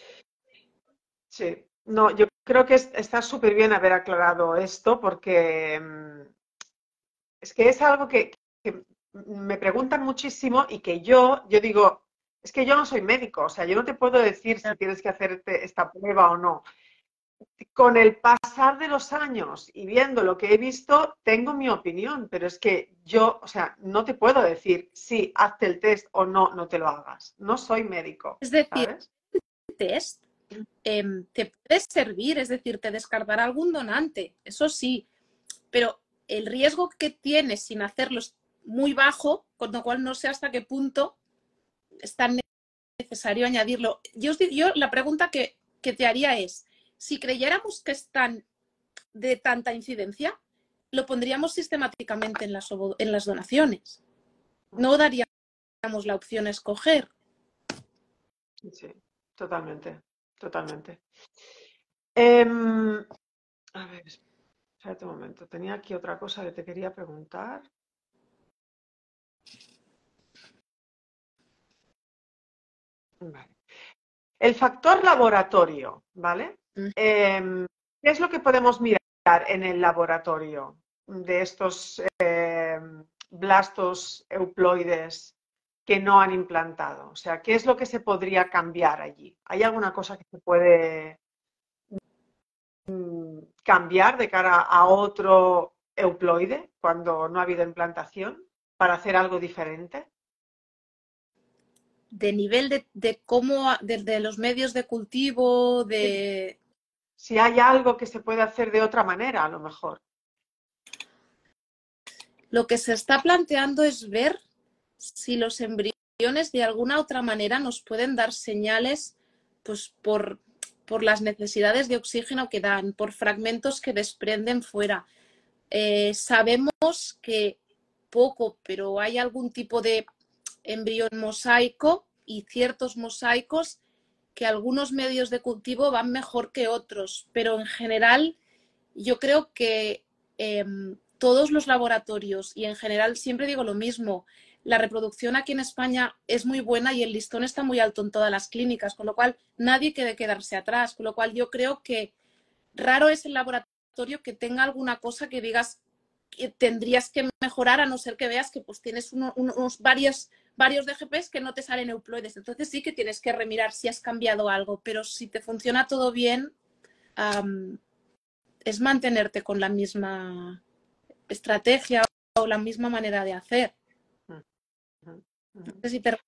Sí. No, yo creo que es, está súper bien haber aclarado esto porque mmm, es que es algo que, que me preguntan muchísimo y que yo, yo digo, es que yo no soy médico, o sea, yo no te puedo decir si tienes que hacerte esta prueba o no. Con el pasar de los años y viendo lo que he visto, tengo mi opinión, pero es que yo, o sea, no te puedo decir si hazte el test o no, no te lo hagas. No soy médico, Es decir, ¿sabes? el test eh, te puede servir, es decir, te descartará algún donante, eso sí, pero el riesgo que tienes sin hacerlo es muy bajo, con lo cual no sé hasta qué punto es tan necesario añadirlo. Yo, yo la pregunta que, que te haría es, si creyéramos que están de tanta incidencia, lo pondríamos sistemáticamente en las, en las donaciones. No daríamos la opción a escoger. Sí, totalmente, totalmente. Eh, a ver, espérate un momento. Tenía aquí otra cosa que te quería preguntar. Vale. El factor laboratorio, ¿vale? Mm. Eh, ¿qué es lo que podemos mirar en el laboratorio de estos eh, blastos euploides que no han implantado? O sea, ¿qué es lo que se podría cambiar allí? ¿Hay alguna cosa que se puede mm, cambiar de cara a otro euploide cuando no ha habido implantación para hacer algo diferente? De nivel de, de cómo, de, de los medios de cultivo, de... Si hay algo que se puede hacer de otra manera, a lo mejor. Lo que se está planteando es ver si los embriones de alguna otra manera nos pueden dar señales, pues por, por las necesidades de oxígeno que dan, por fragmentos que desprenden fuera. Eh, sabemos que poco, pero hay algún tipo de embrión mosaico y ciertos mosaicos que algunos medios de cultivo van mejor que otros, pero en general yo creo que eh, todos los laboratorios y en general siempre digo lo mismo, la reproducción aquí en España es muy buena y el listón está muy alto en todas las clínicas, con lo cual nadie quiere quedarse atrás, con lo cual yo creo que raro es el laboratorio que tenga alguna cosa que digas que tendrías que mejorar, a no ser que veas que pues tienes uno, unos varios, varios D G Ps que no te salen euploides. Entonces sí que tienes que remirar si has cambiado algo, pero si te funciona todo bien, um, es mantenerte con la misma estrategia o la misma manera de hacer. No sé si te Bueno,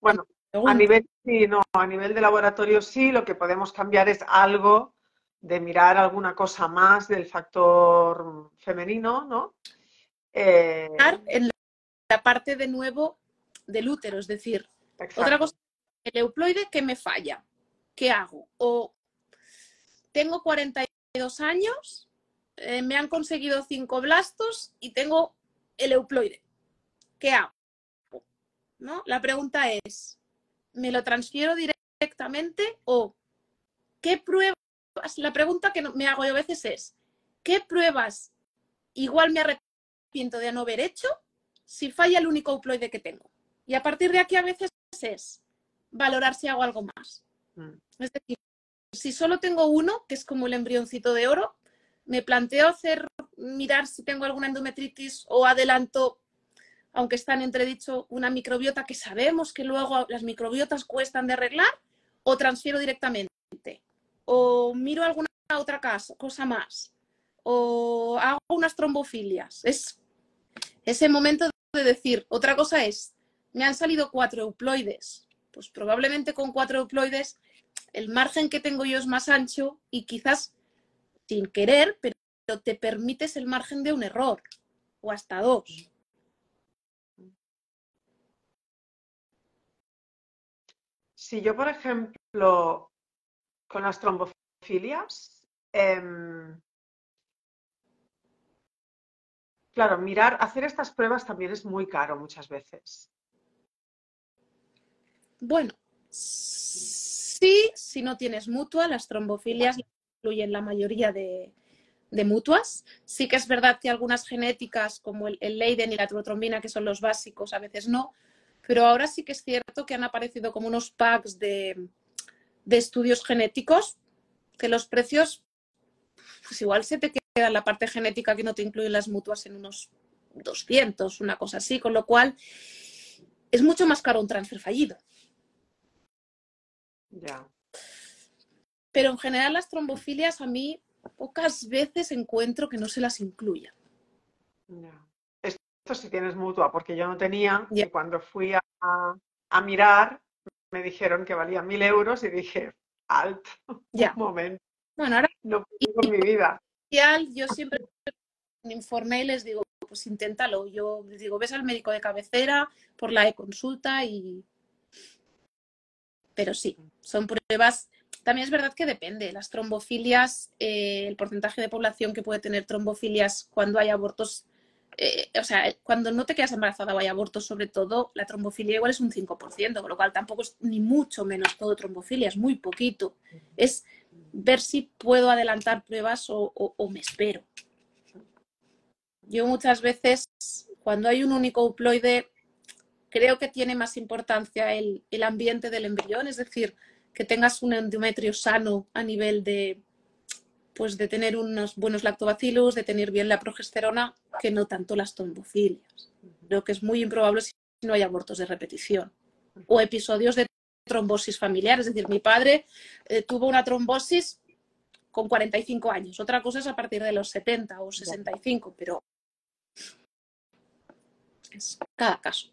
A pregunta. nivel, sí, no, a nivel de laboratorio sí, lo que podemos cambiar es algo de mirar alguna cosa más del factor femenino, ¿no? Eh, En la parte de nuevo del útero, es decir, otra cosa, exacto. el euploide que me falla, ¿qué hago? O tengo cuarenta y dos años, eh, me han conseguido cinco blastos y tengo el euploide, ¿qué hago? ¿No? La pregunta es, ¿me lo transfiero directamente o qué pruebas? La pregunta que me hago yo a veces es, ¿qué pruebas igual me arrepiento de no haber hecho si falla el único euploide que tengo? Y a partir de aquí a veces es valorar si hago algo más. Mm. Es decir, si solo tengo uno, que es como el embrioncito de oro, me planteo hacer, mirar si tengo alguna endometritis o adelanto, aunque está en entredicho, una microbiota que sabemos que luego las microbiotas cuestan de arreglar, o transfiero directamente, o miro alguna otra cosa más, o hago unas trombofilias. Es ese momento de decir, otra cosa es, me han salido cuatro euploides, pues probablemente con cuatro euploides el margen que tengo yo es más ancho y quizás sin querer, pero te permites el margen de un error o hasta dos. Si yo, por ejemplo, con las trombofilias, eh, claro, mirar, hacer estas pruebas también es muy caro muchas veces. Bueno, sí, si no tienes mutua, las trombofilias incluyen la mayoría de, de mutuas. Sí que es verdad que algunas genéticas, como el, el Leiden y la trotrombina, que son los básicos, a veces no, pero ahora sí que es cierto que han aparecido como unos packs de, de estudios genéticos, que los precios, pues igual se te queda en la parte genética que no te incluyen las mutuas en unos doscientos, una cosa así, con lo cual es mucho más caro un transfer fallido. Ya. Pero en general las trombofilias a mí pocas veces encuentro que no se las incluya. Ya. Esto sí tienes mutua, porque yo no tenía, Ya, y cuando fui a, a mirar, me dijeron que valía mil euros y dije, alto, un ya. momento, Bueno, ahora no puedo con mi vida. inicial, yo siempre me informé y les digo, pues inténtalo. Yo les digo, ves al médico de cabecera por la e-consulta y... Pero sí, son pruebas. También es verdad que depende. Las trombofilias, eh, el porcentaje de población que puede tener trombofilias cuando hay abortos, eh, o sea, cuando no te quedas embarazada o hay abortos, sobre todo, la trombofilia igual es un cinco por ciento, con lo cual tampoco es ni mucho menos todo trombofilia, es muy poquito. Es ver si puedo adelantar pruebas o, o, o me espero. Yo muchas veces, cuando hay un único euploide, creo que tiene más importancia el, el ambiente del embrión, es decir, que tengas un endometrio sano a nivel de, pues de tener unos buenos lactobacillus, de tener bien la progesterona, que no tanto las trombofilias. Creo que es muy improbable si no hay abortos de repetición o episodios de trombosis familiar. Es decir, mi padre eh, tuvo una trombosis con cuarenta y cinco años. Otra cosa es a partir de los setenta o sesenta y cinco, pero es cada caso.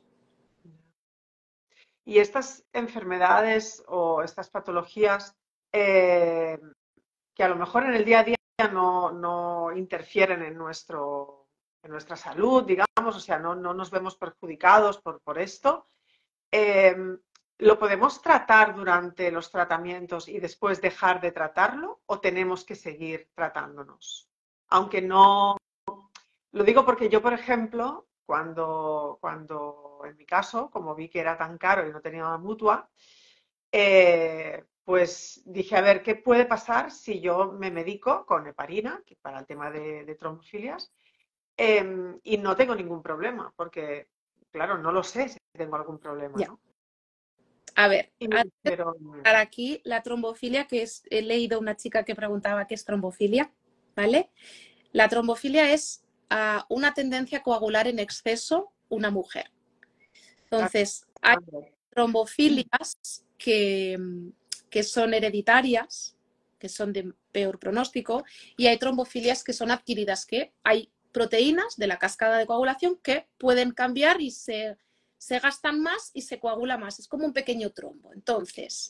Y estas enfermedades o estas patologías eh, que a lo mejor en el día a día no, no interfieren en, nuestro, en nuestra salud, digamos, o sea, no, no nos vemos perjudicados por, por esto, eh, ¿lo podemos tratar durante los tratamientos y después dejar de tratarlo o tenemos que seguir tratándonos? Aunque no, lo digo porque yo, por ejemplo, cuando, cuando en mi caso, como vi que era tan caro y no tenía mutua, eh, pues dije, a ver, ¿qué puede pasar si yo me medico con heparina, que para el tema de, de trombofilias, eh, y no tengo ningún problema? Porque, claro, no lo sé si tengo algún problema, Ya. ¿no? A ver, Y me antes de dijeron, estar aquí, la trombofilia, que es, he leído una chica que preguntaba qué es trombofilia, ¿vale? La trombofilia es uh, una tendencia a coagular en exceso una mujer. Entonces, hay trombofilias que, que son hereditarias, que son de peor pronóstico, y hay trombofilias que son adquiridas, que hay proteínas de la cascada de coagulación que pueden cambiar y se se gastan más y se coagula más. Es como un pequeño trombo. Entonces,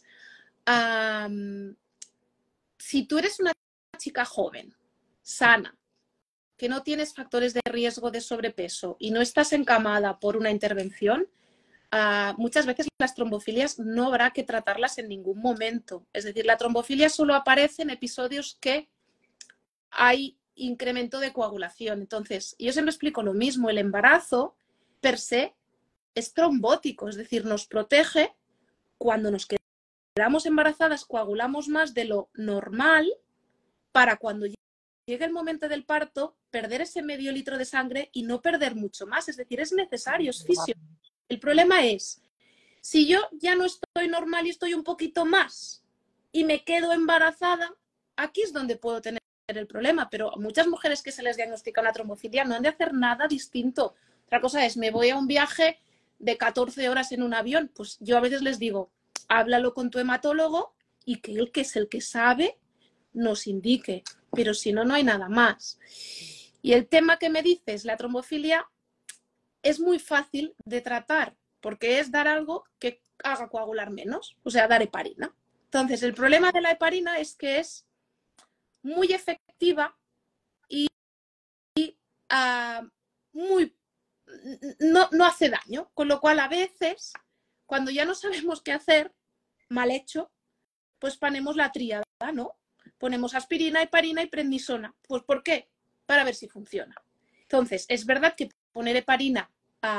um, si tú eres una chica joven, sana, que no tienes factores de riesgo de sobrepeso y no estás encamada por una intervención, uh, muchas veces las trombofilias no habrá que tratarlas en ningún momento. Es decir, la trombofilia solo aparece en episodios que hay incremento de coagulación. Entonces, yo siempre explico lo mismo, el embarazo per se es trombótico, es decir, nos protege. Cuando nos quedamos embarazadas coagulamos más de lo normal para cuando llegue el momento del parto perder ese medio litro de sangre y no perder mucho más. Es decir, es necesario, es fisiológico. El problema es, si yo ya no estoy normal y estoy un poquito más y me quedo embarazada, aquí es donde puedo tener el problema, pero a muchas mujeres que se les diagnostica una trombofilia no han de hacer nada distinto. Otra cosa es, me voy a un viaje de catorce horas en un avión, pues yo a veces les digo, háblalo con tu hematólogo y que él, que es el que sabe, nos indique, pero si no, no hay nada más. Y el tema que me dices, la trombofilia, es muy fácil de tratar, porque es dar algo que haga coagular menos, o sea, dar heparina. Entonces, el problema de la heparina es que es muy efectiva y, y uh, muy no, no hace daño, con lo cual a veces cuando ya no sabemos qué hacer, mal hecho, pues ponemos la tríada, ¿no? Ponemos aspirina, heparina y prednisona. Pues ¿por qué? Para ver si funciona. Entonces, es verdad que poner heparina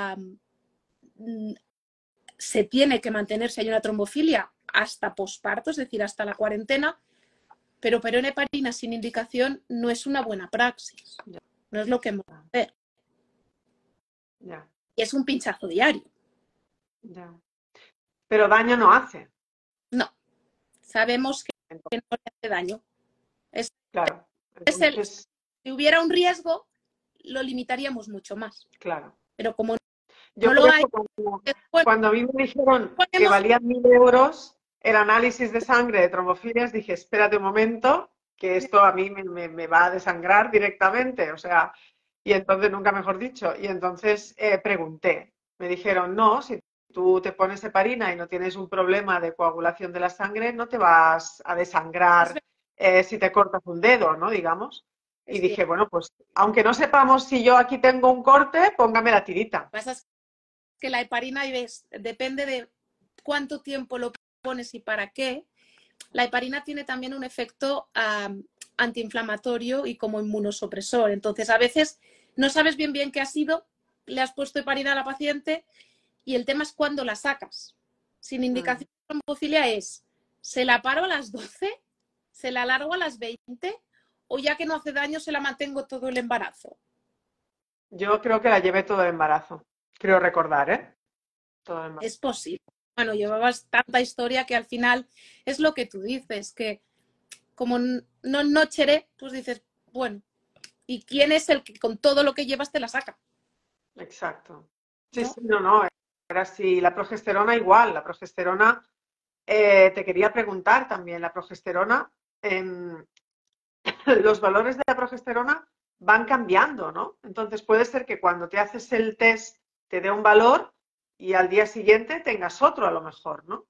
um, se tiene que mantener si hay una trombofilia hasta posparto, es decir, hasta la cuarentena, pero poner heparina sin indicación no es una buena praxis. No es lo que hemos de hacer. Ya. Y es un pinchazo diario. Ya. Pero daño no hace. No. Sabemos que, que no le hace daño. Es, claro. Entonces... es el, si hubiera un riesgo, lo limitaríamos mucho más. Claro. Pero como Yo no lo hay... Cuando, bueno, cuando a mí me dijeron ponemos... que valían mil euros el análisis de sangre de trombofilias, dije, espérate un momento, que esto a mí me, me, me va a desangrar directamente. O sea, y entonces, nunca mejor dicho, y entonces eh, pregunté. Me dijeron, no, si tú te pones heparina y no tienes un problema de coagulación de la sangre, no te vas a desangrar eh, si te cortas un dedo, ¿no? Digamos. Y es dije, cierto. bueno, pues aunque no sepamos si yo aquí tengo un corte, póngame la tirita. Pasa que la heparina, ves, depende de cuánto tiempo lo pones y para qué. La heparina tiene también un efecto um, antiinflamatorio y como inmunosupresor. Entonces, a veces no sabes bien bien qué ha sido, le has puesto heparina a la paciente y el tema es cuándo la sacas. Sin indicación de trombofilia es, ¿se la paro a las doce? ¿Se la alargo a las veinte? ¿O ya que no hace daño se la mantengo todo el embarazo? Yo creo que la llevé todo el embarazo. Creo recordar, ¿eh? Todo el embarazo. Es posible. Bueno, llevabas tanta historia que al final es lo que tú dices, que como no nocheré, pues dices, bueno, ¿y quién es el que con todo lo que llevas te la saca? Exacto. Sí, ¿No? sí, no, no. Era así. La progesterona igual. La progesterona, eh, te quería preguntar también, la progesterona, eh, los valores de la progesterona van cambiando, ¿no? Entonces puede ser que cuando te haces el test te dé un valor y al día siguiente tengas otro a lo mejor, ¿no?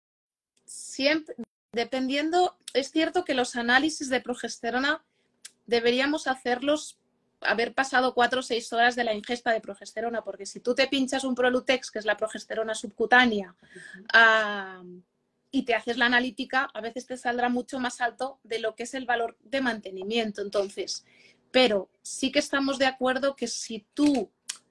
Siempre, dependiendo, es cierto que los análisis de progesterona deberíamos hacerlos haber pasado cuatro o seis horas de la ingesta de progesterona, porque si tú te pinchas un Prolutex, que es la progesterona subcutánea, uh, uh, y te haces la analítica, a veces te saldrá mucho más alto de lo que es el valor de mantenimiento. Entonces, pero sí que estamos de acuerdo que si tú,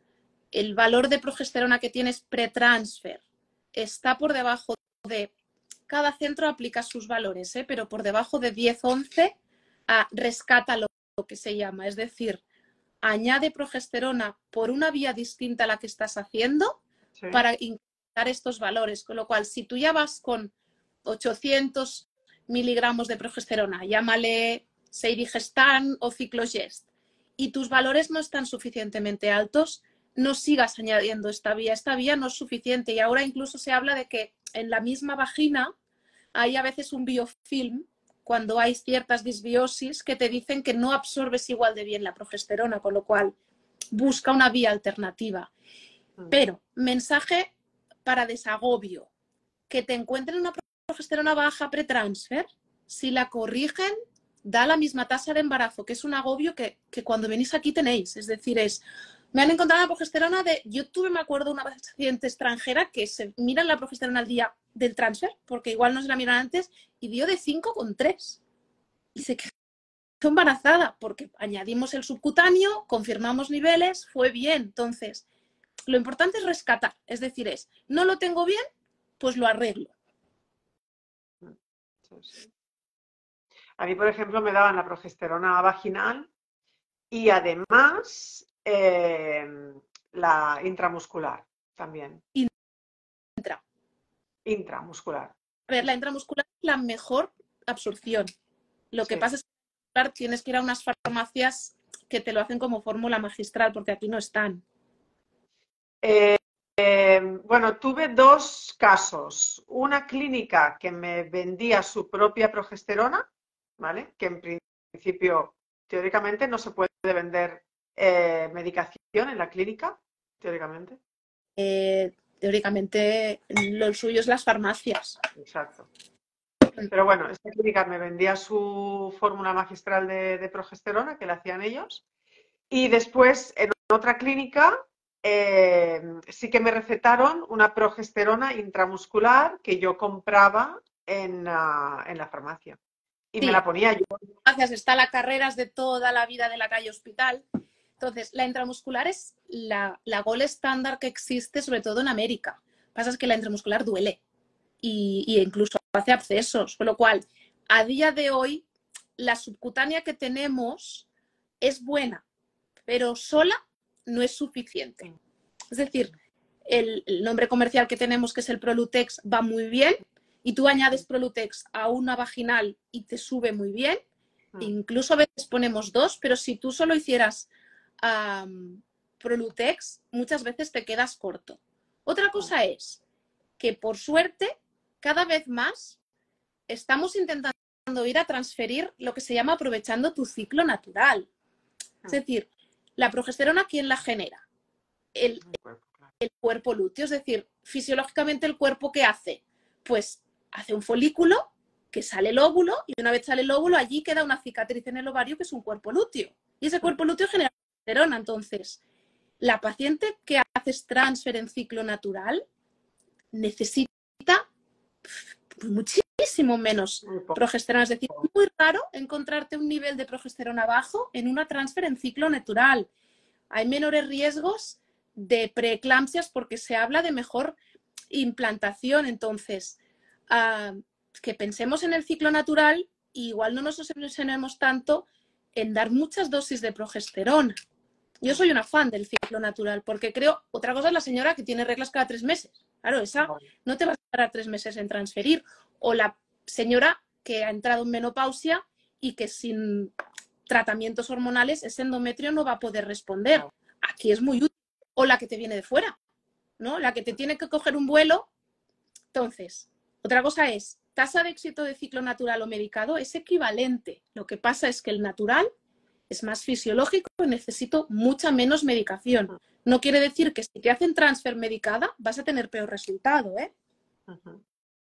el valor de progesterona que tienes pre-transfer está por debajo de, cada centro aplica sus valores, ¿eh? Pero por debajo de diez once, uh, rescátalo, lo que se llama, es decir, añade progesterona por una vía distinta a la que estás haciendo, sí, para incrementar estos valores. Con lo cual, si tú ya vas con ochocientos miligramos de progesterona, llámale Seirigestan o Ciclogest, y tus valores no están suficientemente altos, no sigas añadiendo esta vía. Esta vía no es suficiente y ahora incluso se habla de que en la misma vagina hay a veces un biofilm cuando hay ciertas disbiosis que te dicen que no absorbes igual de bien la progesterona, con lo cual busca una vía alternativa. Mm. Pero, mensaje para desagobio, que te encuentren una progesterona baja pretransfer, si la corrigen, da la misma tasa de embarazo, que es un agobio que, que cuando venís aquí tenéis. Es decir, es, me han encontrado la progesterona de, yo tuve, me acuerdo, una paciente extranjera que se miran la progesterona al día del transfer, porque igual no se la miran antes, y dio de cinco coma tres. Y se quedó embarazada, porque añadimos el subcutáneo, confirmamos niveles, fue bien. Entonces, lo importante es rescatar, es decir, es, no lo tengo bien, pues lo arreglo. Sí, sí. A mí, por ejemplo, me daban la progesterona vaginal y además eh, la intramuscular también. Intra. Intramuscular. A ver, Sí, la sí. intramuscular es la mejor absorción. Lo que Sí. pasa es que tienes que ir a unas farmacias que te lo hacen como fórmula magistral, porque aquí no están. Eh, eh, bueno, tuve dos casos. Una clínica que me vendía su propia progesterona, ¿vale? Que en principio, teóricamente, no se puede vender eh, medicación en la clínica, teóricamente. Eh, teóricamente, lo suyo es las farmacias. Exacto. Pero bueno, esta clínica me vendía su fórmula magistral de, de progesterona, que la hacían ellos. Y después, en otra clínica, eh, sí que me recetaron una progesterona intramuscular que yo compraba en, uh, en la farmacia. Y me Sí, la ponía yo. gracias, está la carreras de toda la vida de la calle Hospital. Entonces, la intramuscular es la, la gold estándar que existe, sobre todo en América. Lo que pasa es que la intramuscular duele y, y incluso hace abscesos, con lo cual, a día de hoy, la subcutánea que tenemos es buena, pero sola no es suficiente. Es decir, el, el nombre comercial que tenemos, que es el Prolutex, va muy bien, y tú añades Prolutex a una vaginal y te sube muy bien. Incluso a veces ponemos dos, pero si tú solo hicieras um, Prolutex, muchas veces te quedas corto. Otra cosa es que, por suerte, cada vez más estamos intentando ir a transferir lo que se llama aprovechando tu ciclo natural. Es decir, la progesterona, ¿quién la genera? El, el cuerpo lúteo. Es decir, fisiológicamente, ¿el cuerpo qué hace? Pues hace un folículo, que sale el óvulo, y una vez sale el óvulo, allí queda una cicatriz en el ovario, que es un cuerpo lúteo. Y ese cuerpo lúteo genera progesterona. Entonces, la paciente que haces transfer en ciclo natural necesita muchísimo menos progesterona. Es decir, es muy raro encontrarte un nivel de progesterona bajo en una transfer en ciclo natural. Hay menores riesgos de preeclampsias porque se habla de mejor implantación. Entonces, uh, que pensemos en el ciclo natural, igual no nos obsesionemos tanto en dar muchas dosis de progesterona. Yo soy una fan del ciclo natural porque creo, otra cosa es la señora que tiene reglas cada tres meses. Claro, esa no te vas a parar tres meses en transferir. O la señora que ha entrado en menopausia y que sin tratamientos hormonales ese endometrio no va a poder responder. Aquí es muy útil. O la que te viene de fuera, ¿no? La que te tiene que coger un vuelo. Entonces, otra cosa es, tasa de éxito de ciclo natural o medicado es equivalente. Lo que pasa es que el natural es más fisiológico y necesito mucha menos medicación. No quiere decir que si te hacen transfer medicada vas a tener peor resultado, ¿eh? Uh-huh.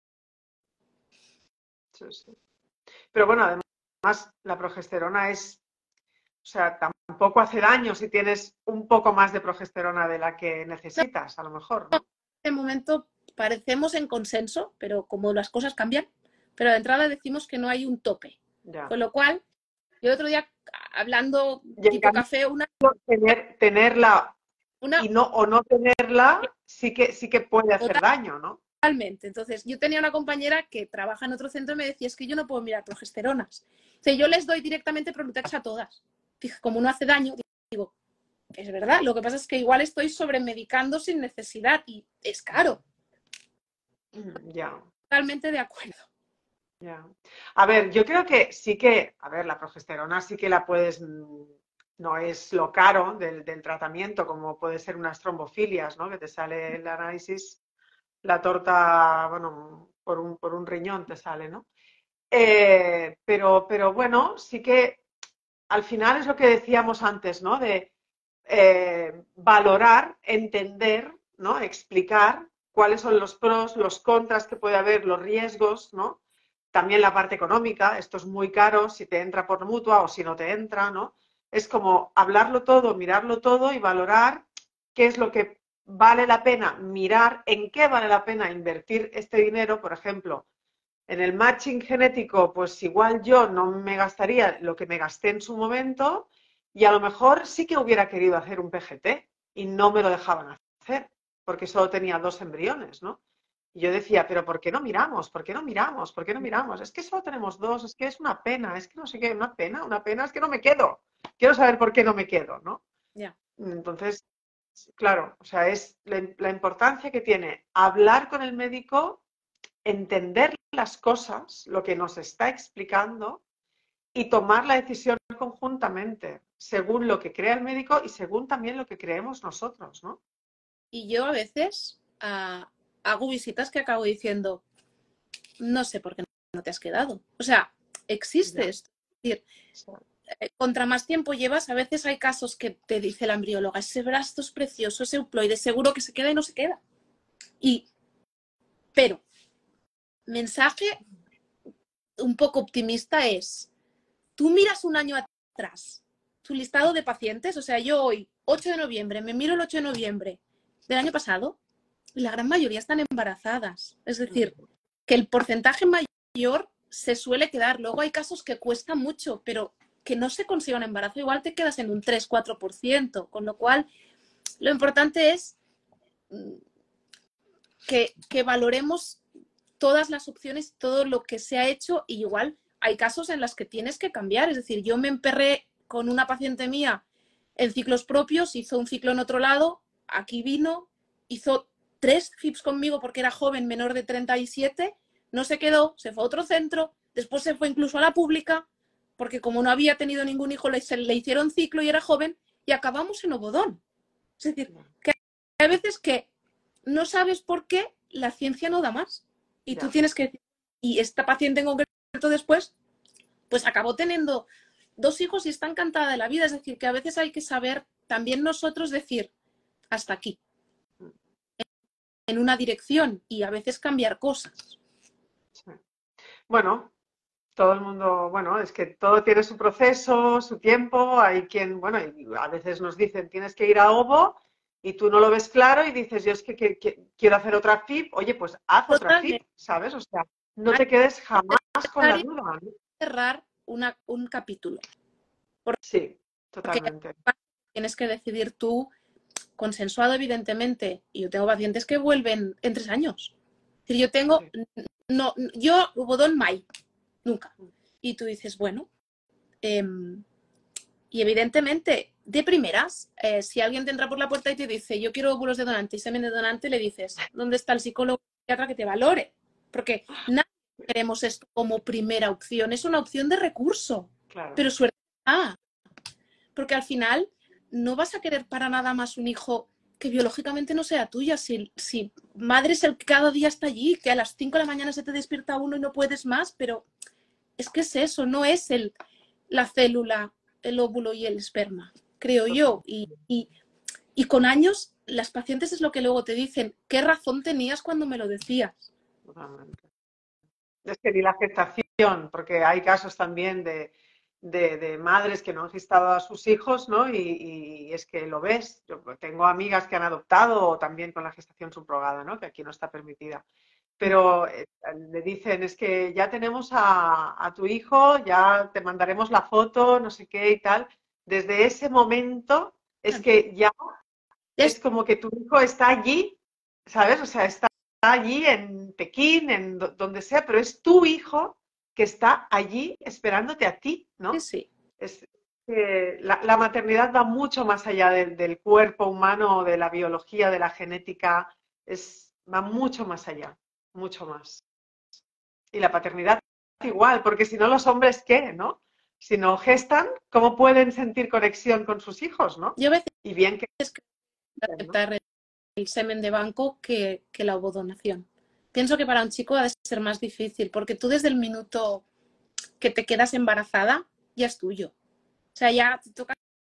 Sí, sí. Pero bueno, además la progesterona es, o sea, tampoco hace daño si tienes un poco más de progesterona de la que necesitas, a lo mejor, ¿no? En este momento parecemos en consenso, pero como las cosas cambian, pero de entrada decimos que no hay un tope. Ya. Con lo cual, yo el otro día, hablando y tipo café, una... Tener, tenerla una... y no, o no tenerla sí que, sí que puede hacer Total... daño, ¿no? Totalmente. Entonces, yo tenía una compañera que trabaja en otro centro y me decía, es que yo no puedo mirar progesteronas. O sea, yo les doy directamente Prolutex a todas. Fíjate, como no hace daño, digo, es verdad, lo que pasa es que igual estoy sobremedicando sin necesidad y es caro. Mm, ya. Totalmente de acuerdo. Ya. A ver, yo creo que sí que, a ver, la progesterona sí que la puedes, no es lo caro del, del tratamiento, como puede ser unas trombofilias, ¿no? Que te sale el análisis, la torta, bueno, por un, por un riñón te sale, ¿no? Eh, pero, pero bueno, sí que al final es lo que decíamos antes, ¿no? De eh, valorar, entender, ¿no? Explicar cuáles son los pros, los contras que puede haber, los riesgos, ¿no? También la parte económica, esto es muy caro, si te entra por mutua o si no te entra, ¿no? Es como hablarlo todo, mirarlo todo y valorar qué es lo que vale la pena mirar, en qué vale la pena invertir este dinero, por ejemplo. En el matching genético, pues igual yo no me gastaría lo que me gasté en su momento y a lo mejor sí que hubiera querido hacer un P G T y no me lo dejaban hacer porque solo tenía dos embriones, ¿no? Y yo decía, pero ¿por qué no miramos? ¿Por qué no miramos? ¿Por qué no miramos? Es que solo tenemos dos, es que es una pena, es que no sé qué, una pena, una pena, es que no me quedo. Quiero saber por qué no me quedo, ¿no? Ya. Entonces, claro, o sea, es la, la importancia que tiene hablar con el médico, entender las cosas, lo que nos está explicando y tomar la decisión conjuntamente, según lo que crea el médico y según también lo que creemos nosotros, ¿no? Y yo a veces uh, hago visitas que acabo diciendo, no sé por qué no te has quedado. O sea, existe Ya. esto. Es decir, contra más tiempo llevas, a veces hay casos que te dice la embrióloga, ese brazo es precioso, ese euploide, seguro que se queda y no se queda. Y, pero, mensaje un poco optimista es, tú miras un año atrás, tu listado de pacientes, o sea, yo hoy, ocho de noviembre, me miro el ocho de noviembre del año pasado, y la gran mayoría están embarazadas. Es decir, que el porcentaje mayor se suele quedar. Luego hay casos que cuesta mucho, pero que no se consiga un embarazo, igual te quedas en un tres cuatro por ciento. Con lo cual, lo importante es que, que valoremos todas las opciones, todo lo que se ha hecho, y igual hay casos en los que tienes que cambiar. Es decir, yo me emperré con una paciente mía en ciclos propios, hizo un ciclo en otro lado, aquí vino, hizo tres F I Ps conmigo porque era joven, menor de treinta y siete, no se quedó, se fue a otro centro, después se fue incluso a la pública, porque como no había tenido ningún hijo, le, le hicieron ciclo y era joven, y acabamos en Obodón. Es decir, que hay veces que no sabes por qué la ciencia no da más. Y tú tienes que decir, y esta paciente en concreto después, pues acabó teniendo dos hijos y está encantada de la vida. Es decir, que a veces hay que saber también nosotros decir, hasta aquí, en una dirección, y a veces cambiar cosas. Sí. Bueno, todo el mundo, bueno, es que todo tiene su proceso, su tiempo. Hay quien, bueno, a veces nos dicen, tienes que ir a Obo y tú no lo ves claro y dices, yo es que, que, que quiero hacer otra F I P. Oye, pues haz otra F I P, Totalmente. ¿sabes? O sea, no te quedes jamás con la duda, ¿no? Cerrar una, un capítulo. Porque, Sí, porque totalmente. tienes que decidir tú, consensuado evidentemente, y yo tengo pacientes que vuelven en tres años. Es decir, yo tengo, Sí. no, yo Ubodón Mai, nunca. Y tú dices, bueno, eh, y evidentemente, de primeras, eh, si alguien te entra por la puerta y te dice, yo quiero óvulos de donante y semen de donante, le dices, ¿dónde está el psicólogo psiquiatra que te valore? Porque nadie queremos esto como primera opción, es una opción de recurso, Claro. pero suerte. Ah, porque al final no vas a querer para nada más un hijo que biológicamente no sea tuya. Si, si madre es el que cada día está allí, que a las cinco de la mañana se te despierta uno y no puedes más, pero es que es eso, no es el, la célula, el óvulo y el esperma, creo yo. Y, y, y con años, las pacientes es lo que luego te dicen, ¿qué razón tenías cuando me lo decías? Totalmente. Es que ni la gestación, porque hay casos también de, de, de madres que no han gestado a sus hijos, ¿no? Y, y, es que lo ves. Yo tengo amigas que han adoptado o también con la gestación subrogada, ¿no? Que aquí no está permitida. Pero eh, le dicen, es que ya tenemos a, a tu hijo, ya te mandaremos la foto, no sé qué y tal. Desde ese momento es que ya es como que tu hijo está allí, ¿sabes? O sea, está allí en Pekín, en do- donde sea, pero es tu hijo que está allí esperándote a ti, Sí, ¿no? sí. Es, eh, la, la maternidad va mucho más allá del, del cuerpo humano, de la biología, de la genética, es, va mucho más allá, mucho más. Y la paternidad igual, porque si no los hombres, ¿qué? ¿No? Si no gestan, ¿cómo pueden sentir conexión con sus hijos, ¿no? Yo a veces Y bien que... ¿no? aceptar el semen de banco que, que la ovodonación. Pienso que para un chico ha de ser más difícil, porque tú desde el minuto que te quedas embarazada, ya es tuyo. O sea, ya te toca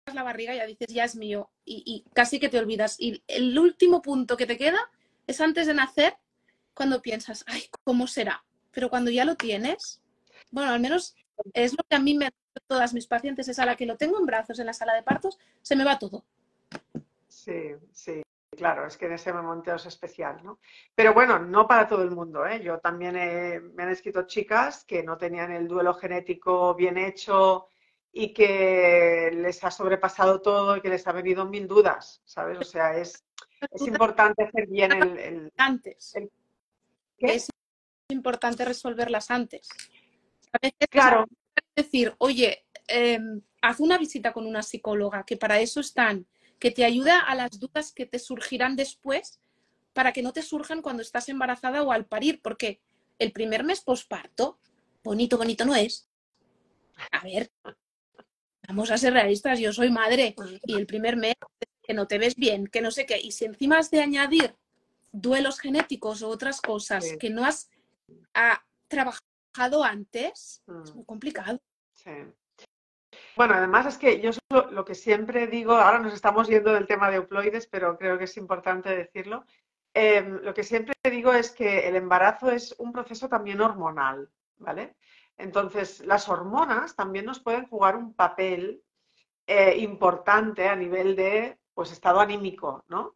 la barriga ya dices, ya es mío, y, y casi que te olvidas. Y el último punto que te queda es antes de nacer, cuando piensas, ay, ¿cómo será? Pero cuando ya lo tienes, bueno, al menos es lo que a mí me todas mis pacientes, es a la que lo tengo en brazos en la sala de partos, se me va todo. Sí, sí, claro, es que en ese momento es especial, ¿no? Pero bueno, no para todo el mundo, ¿eh? Yo también he- me han escrito chicas que no tenían el duelo genético bien hecho y que les ha sobrepasado todo y que les ha venido mil dudas, ¿sabes? O sea, es, es importante hacer bien el, el, Antes, el- que ¿qué? es importante resolverlas antes. A veces es Claro, decir, oye, eh, haz una visita con una psicóloga, que para eso están, que te ayuda a las dudas que te surgirán después, para que no te surjan cuando estás embarazada o al parir, porque el primer mes posparto, bonito, bonito no es. A ver, vamos a ser realistas, yo soy madre y el primer mes que no te ves bien, que no sé qué, y si encima has de añadir duelos genéticos o otras cosas sí, que no has ah, trabajado antes, es mm, muy complicado. sí. Bueno, además es que yo solo- lo que siempre digo, ahora nos estamos yendo del tema de euploides, pero creo que es importante decirlo. Eh, lo que siempre digo es que el embarazo es un proceso también hormonal, ¿vale? Entonces, las hormonas también nos pueden jugar un papel eh, importante a nivel de, pues, estado anímico, ¿no?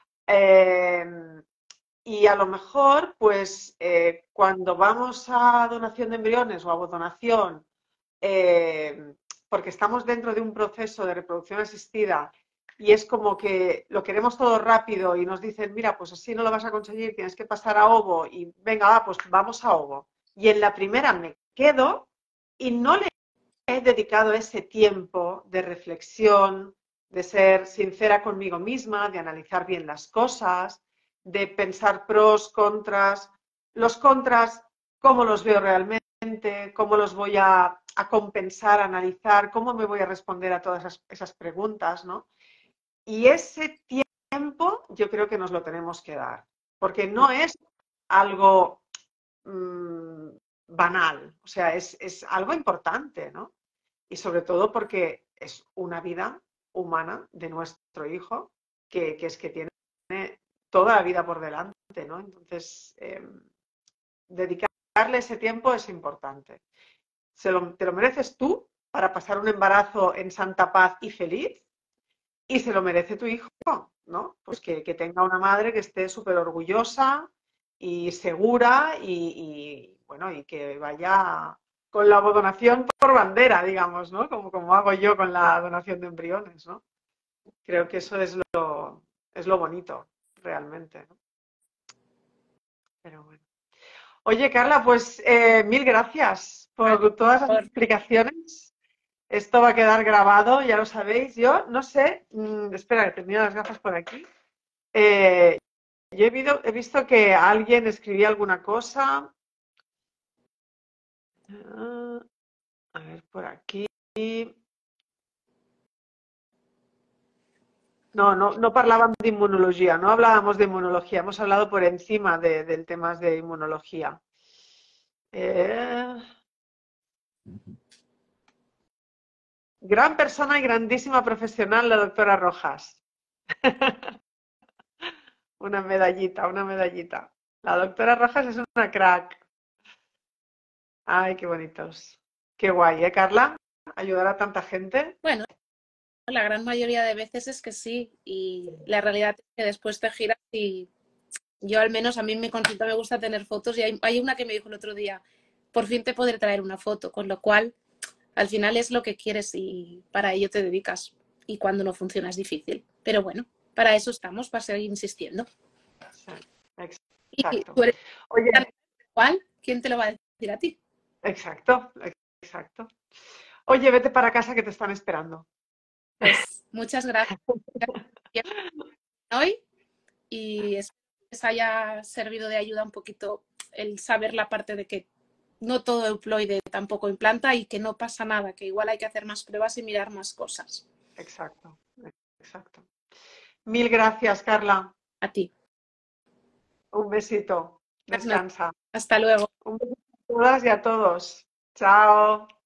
Eh, y a lo mejor, pues, eh, cuando vamos a donación de embriones o a donación, eh, porque estamos dentro de un proceso de reproducción asistida y es como que lo queremos todo rápido y nos dicen, mira, pues así no lo vas a conseguir, tienes que pasar a ovo y venga, va, pues vamos a ovo. Y en la primera me quedo y no le he dedicado ese tiempo de reflexión, de ser sincera conmigo misma, de analizar bien las cosas, de pensar pros, contras, los contras, cómo los veo realmente, cómo los voy a, a compensar, a analizar, cómo me voy a responder a todas esas, esas preguntas, ¿no? Y ese tiempo yo creo que nos lo tenemos que dar, porque no es algo mmm, banal, o sea, es, es algo importante, ¿no? Y sobre todo porque es una vida humana de nuestro hijo que, que es que tiene toda la vida por delante, ¿no? Entonces, eh, dedicarle ese tiempo es importante. Se lo, te lo mereces tú para pasar un embarazo en santa paz y feliz y se lo merece tu hijo, ¿no? Pues que, que tenga una madre que esté súper orgullosa y segura y, y, bueno, y que vaya con la donación por bandera, digamos, ¿no? Como, como hago yo con la donación de embriones, ¿no? Creo que eso es lo, es lo bonito, realmente, ¿no? Pero bueno. Oye, Carla, pues eh, mil gracias por todas las explicaciones. Esto va a quedar grabado, ya lo sabéis. Yo no sé, mmm, espera, que termino las gafas por aquí. Eh, yo he, visto, he visto que alguien escribía alguna cosa. Ah, a ver, por aquí. No, no, no hablaban de inmunología, no hablábamos de inmunología, hemos hablado por encima de, del temas de inmunología. Eh, gran persona y grandísima profesional, la doctora Rojas. Una medallita, una medallita. La doctora Rojas es una crack. Ay, qué bonitos. Qué guay, ¿eh, Carla? Ayudar a tanta gente. Bueno, la gran mayoría de veces es que sí, y la realidad es que después te giras y yo al menos a mí en mi consulta me gusta tener fotos y hay, hay una que me dijo el otro día, por fin te podré traer una foto, con lo cual al final es lo que quieres y para ello te dedicas y cuando no funciona es difícil, pero bueno, para eso estamos, para seguir insistiendo. Sí, Y exacto. tú eres Oye, igual, ¿quién te lo va a decir a ti? exacto, exacto. Oye, vete para casa que te están esperando. Pues muchas gracias hoy y espero que les haya servido de ayuda un poquito el saber la parte de que no todo euploide tampoco implanta y que no pasa nada, que igual hay que hacer más pruebas y mirar más cosas. Exacto, exacto. Mil gracias, Carla. A ti. Un besito. Descansa. Hasta luego. Un besito a todas y a todos. Chao.